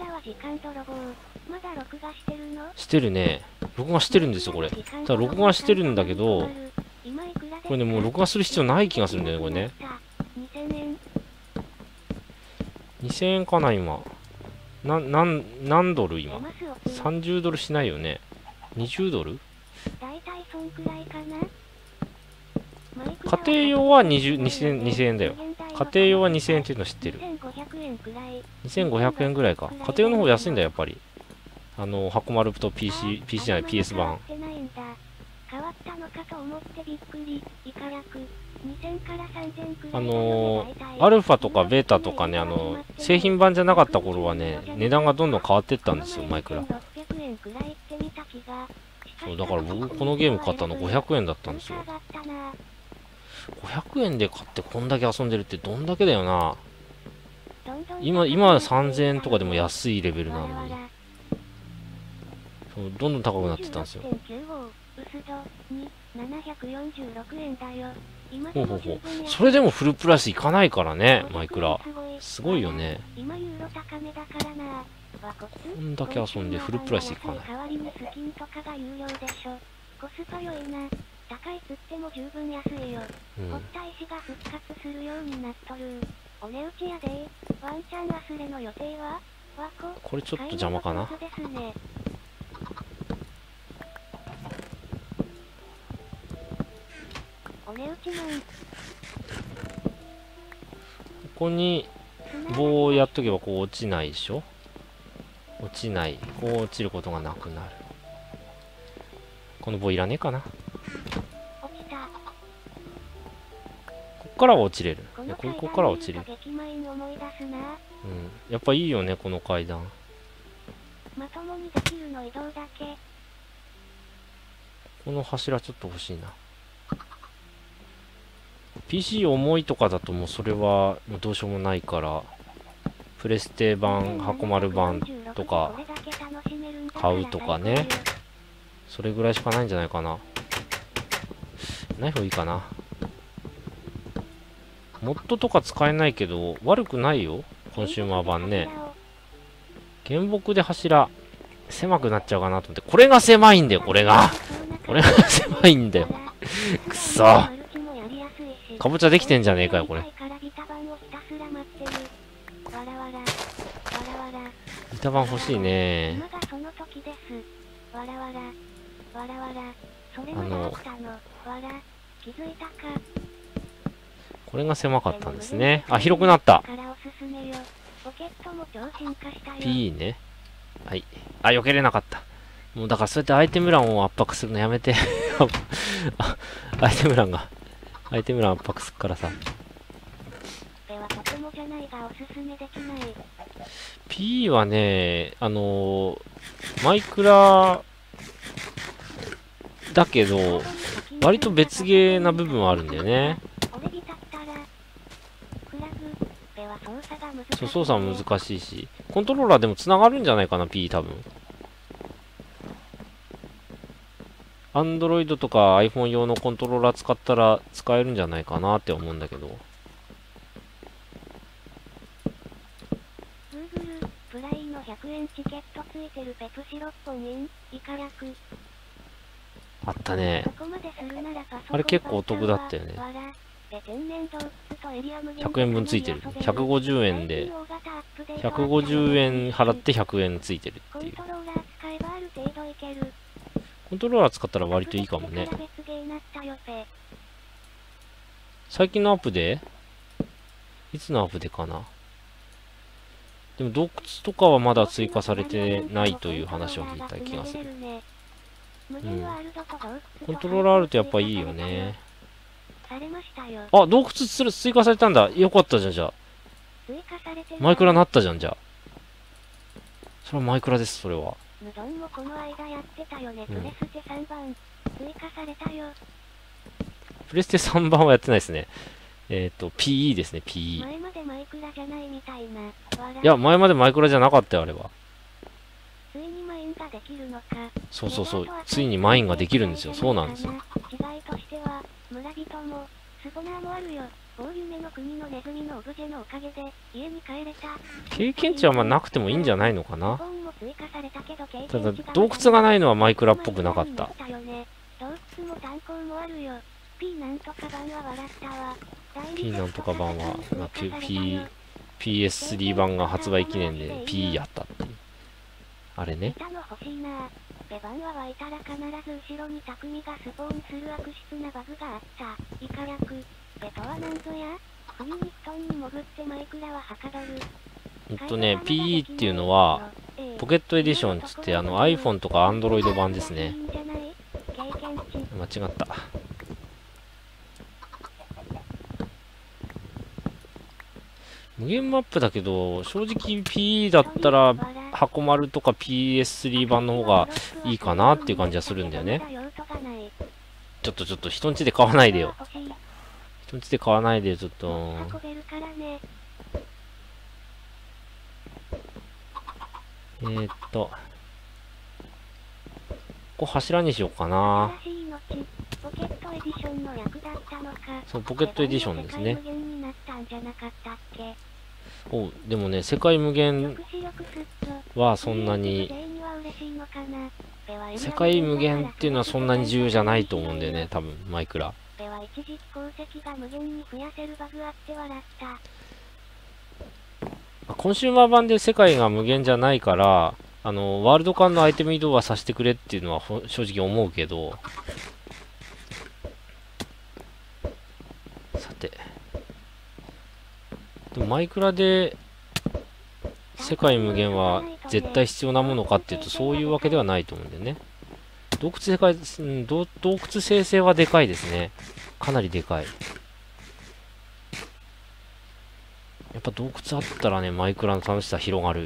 Speaker 1: してるね。録画してるんですよこれ。ただ録画してるんだけど、これねもう録画する必要ない気がするんだよねこれね。にせんえんかな今。な、なん、何ドル今 ?さんじゅう ドルしないよね。にじゅうドル？家庭用はにじゅう、にせん、にせんえんだよ。家庭用はにせんえんっていうの知ってる。にせんごひゃくえんぐらいか。家庭用の方安いんだよ、やっぱり。あの、箱丸と ピーシー、ピーシー じゃない、ピーエス 版。あのー、アルファとかベータとかね、あのー、製品版じゃなかった頃はね、値段がどんどん変わってったんですよ、マイクラ。そう、だから僕、このゲーム買ったのごひゃくえんだったんですよ。ごひゃくえんで買ってこんだけ遊んでるってどんだけだよな。今、今さんぜんえんとかでも安いレベルなのに。そう、どんどん高くなってたんですよ。ほうほうほう。それでもフルプライスいかないからね、マイクラ。すごいよね。こんだけ遊んでフルプライスいかない。
Speaker 2: 高いつっても十分安いよ。うん、堀田石が復活するようになっとる。お値打ちやで。ワンチャン忘れの予定は？わこ。
Speaker 1: これちょっと邪魔かな。
Speaker 2: ね、お値打ちなん。こ
Speaker 1: こに棒をやっとけばこう落ちないでしょ。落ちない。こう落ちることがなくなる。この棒いらねえかな。ここからは落ちれる。いや、ここからは落ちれる。うん。やっぱいいよね、この階段。
Speaker 2: まともにできるの移動だけ。
Speaker 1: この柱ちょっと欲しいな。ピーシー 重いとかだともうそれはどうしようもないから、プレステ版、箱丸版とか買うとかね。それぐらいしかないんじゃないかな。ナイフいいかな。モッドとか使えないけど、悪くないよ。コンシューマー版ね。原木で柱、狭くなっちゃうかなと思って。これが狭いんだよ、これが。これが狭いんだよ。くそ。かぼちゃできてんじゃねえかよ、これ。板板欲しいね。あの、これが狭かったんですね。あ、広くなった。P ね。 はい。あ、避けれなかった。もうだからそうやってアイテム欄を圧迫するのやめて。あ、アイテム欄が。アイテム欄圧迫すっからさ。
Speaker 2: ではとてもじゃないがおすすめできない。
Speaker 1: P はね、あのー、マイクラだけど、割と別ゲーな部分はあるんだよね。そう、操作も難しいし、コントローラーでも繋がるんじゃないかな、P 多分。Android とか iPhone 用のコントローラー使ったら使えるんじゃないかなって思うんだけど。
Speaker 2: Google プライのひゃくえんチケットついてるペプシろっぽんイン、イカ役。
Speaker 1: あったね。あ
Speaker 2: あ
Speaker 1: れ結構お得だったよね。ひゃくえんぶんついてる。ひゃくごじゅうえんで、ひゃくごじゅうえん払ってひゃくえんついてるっていう。コントローラー使ったら割といいかもね。最近のアップでいつのアップでかな。でも洞窟とかはまだ追加されてないという話を聞いた気がする。うん。コントローラーあるとやっぱいいよね。あ、洞窟する追加されたんだ。よかったじゃん、じゃあ。マイクラなったじゃん、じゃあ。それはマイクラです、それは。うん。プレステさんばんはやってないですね。えっと、ピーイー ですね、ピーイー。いや、前までマイクラじゃなかったよ、あれは。そうそうそう。ついにマインができるんですよ。そうなんですよ。経験値はまあなくてもいいんじゃないのかな。ただ、洞窟がないのはマイクラっぽくなかった。P なんとか版は、まあ、P、ピーエススリー 版が発売記念で P やったっていう。あれね。ベバンは湧いたら必ず後ろに匠がスポーンする悪質なバグがあった。イカ役。ベトはなんぞや冬に布団に潜ってマイクラははかどる。えっとね、ピーイー っていうのは、ポケットエディションつって、あの iPhone とか Android 版ですね。間違った。無限マップだけど、正直 ピーイー だったら、箱丸とか ピーエススリー 版の方がいいかなっていう感じはするんだよね。ちょっとちょっと人んちで買わないでよ。人んちで買わないでよ、ちょっと。えーっと。ここ柱にしようかな。そう、ポケットエディションですね。お、でもね、世界無限はそんなに、世界無限っていうのはそんなに重要じゃないと思うんだよね、多分、マイクラ。コンシューマー版で世界が無限じゃないから、あの、ワールド間のアイテム移動はさせてくれっていうのは正直思うけど、さて。でもマイクラで世界無限は絶対必要なものかっていうとそういうわけではないと思うんだよね。洞窟世界、うん、洞窟生成はでかいですね。かなりでかい。やっぱ洞窟あったらね、マイクラの楽しさ広がる。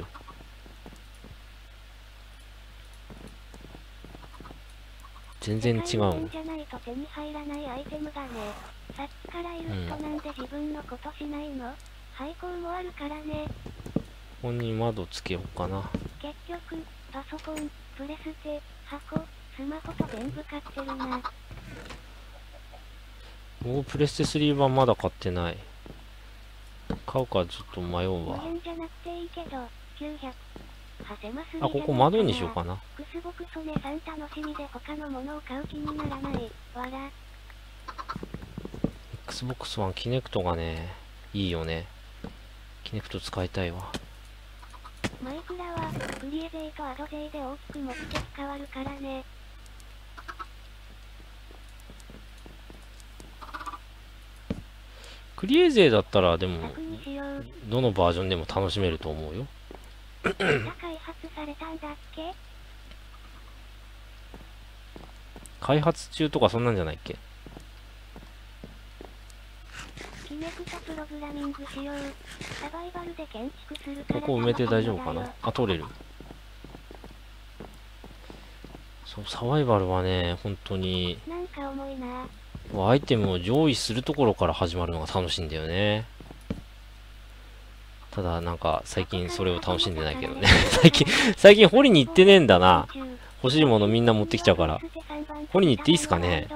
Speaker 1: 全然違う。うん。廃校もあるからね。ここに窓つけようかな。結局、パソコン、プレステ、箱、スマホと全部買ってるな。もうプレステスリー版まだ買ってない。買うかちょっと迷うわ。あ、ここ窓にしようかな。Xbox One キネクトがね、いいよね。キネクト使いたいわ。マイクラはクリエ勢とアド勢で大きく目的変わるからね。クリエ勢だったらでもどのバージョンでも楽しめると思うよ。開発されたん
Speaker 2: んだっけ？
Speaker 1: 開発中とかそんなんじゃないっけ？
Speaker 2: キネクトプログラミングしよう。サバイバルで建築するから。
Speaker 1: ここ埋めて大丈夫かな？あ、通れる。そう、サバイバルはね、本当に、
Speaker 2: なんか重いな。
Speaker 1: アイテムを上位するところから始まるのが楽しいんだよね。ただ、なんか、最近それを楽しんでないけどね。最近、最近掘りに行ってねえんだな。欲しいものみんな持ってきちゃうから。掘りに行っていいっすかね？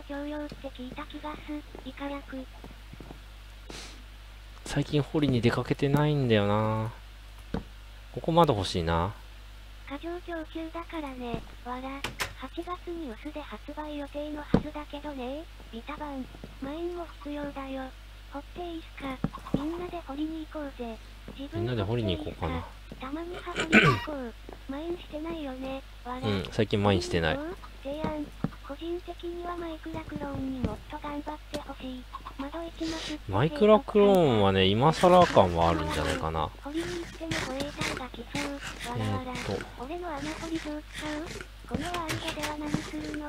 Speaker 1: 最近掘りに出かけてないんだよな。ここまだ欲しいな。
Speaker 2: 過剰供給だからね。わら。はちがつに薄で発売予定のはずだけどね。ビタ版。マインも必要だよ。掘っていいっすか？みんなで掘りに行こうぜ。
Speaker 1: みんなで掘りに行こうかな。
Speaker 2: たまには掘りに行こう。マインしてないよね。わら。
Speaker 1: うん、最近マインしてない。
Speaker 2: 提案。個人的にはマイクラクローンにもっと頑張ってほしい。窓一マス。
Speaker 1: マイクラクローンはね、今更感はあるんじゃないかな。
Speaker 2: 掘りに行っても護衛隊が来そう。わらわら。俺の穴掘り場使う？このワールドでは何するの？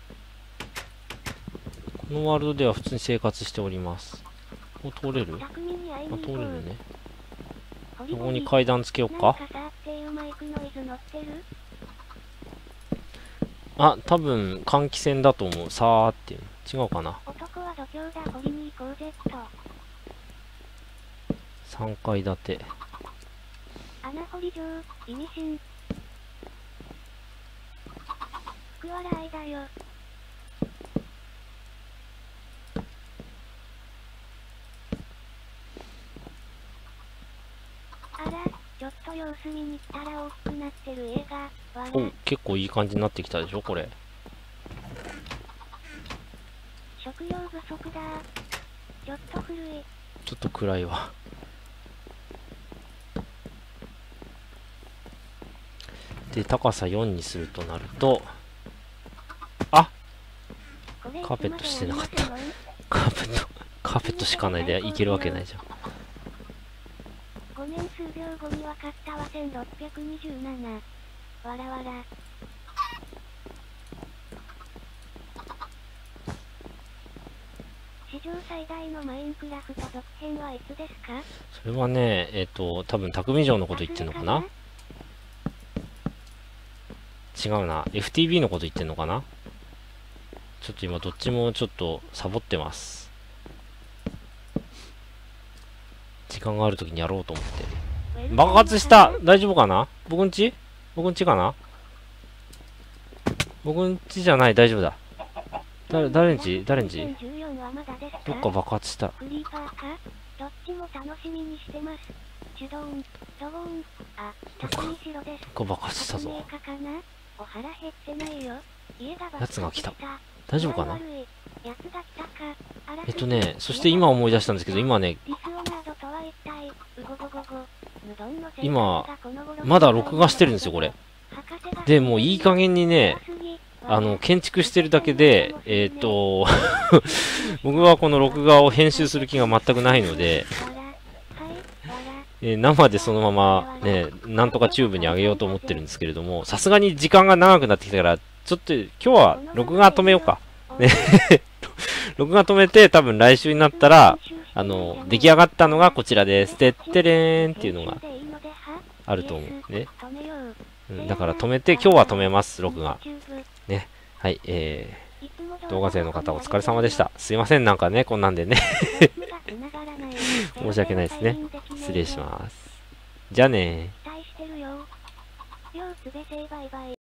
Speaker 1: このワールドでは普通に生活しております。ここ通れる？あ、通れるね。ここに階段つけようか。あ、多分換気扇だと思う。さーっていうの違うかな。さんかい建て。
Speaker 2: 穴掘り場、意味深。福笑いだよ。あら、ちょっと様子見に来たら大きくなってる映画。
Speaker 1: お、結構いい感じになってきたでしょ、これ。
Speaker 2: 食料不足だ。ちょっと古い。
Speaker 1: ちょっと暗いわ。で、高さよんにするとなると、あ、カーペットしてなかった。カーペット、カーペット敷かないでいけるわけないじゃん。
Speaker 2: ごめん、数秒後に分かったわ。せんろっぴゃくにじゅうなな。わらわら。史上最大のマインクラフト続編はいつですか？
Speaker 1: それはね、えっと、多分匠城のこと言ってんのかな？違うな。エフティービー のこと言ってんのかな？ちょっと今どっちもちょっとサボってます。時間があるときにやろうと思って。爆発した！大丈夫かな？僕んち？僕んちかな？僕んちじゃない、大丈夫だ。だ、誰んち？誰んち？どっか爆発した。
Speaker 2: クリーパーか？どっちも楽しみにしてます。シュドーン、ドボーン、あ、匠城です。
Speaker 1: どっか爆発したぞ。
Speaker 2: お腹減ってないよ。
Speaker 1: やつが来た。大丈夫かな？
Speaker 2: やつが来たか。
Speaker 1: えっとね、そして今思い出したんですけど、今ね、今、まだ録画してるんですよ、これ。で、もういい加減にね、あの、建築してるだけで、えっと、僕はこの録画を編集する気が全くないので、えー、生でそのままね、なんとかチューブに上げようと思ってるんですけれども、さすがに時間が長くなってきたから、ちょっと今日は録画止めようか。ね録画止めて、多分来週になったら、あの、出来上がったのがこちらです。てってれーんっていうのがあると思う。ね。うん、だから止めて、今日は止めます、録画。ね。はい、えー、動画勢の方お疲れ様でした。すいません、なんかね、こんなんでね。申し訳ないですね。失礼します。じゃあねー。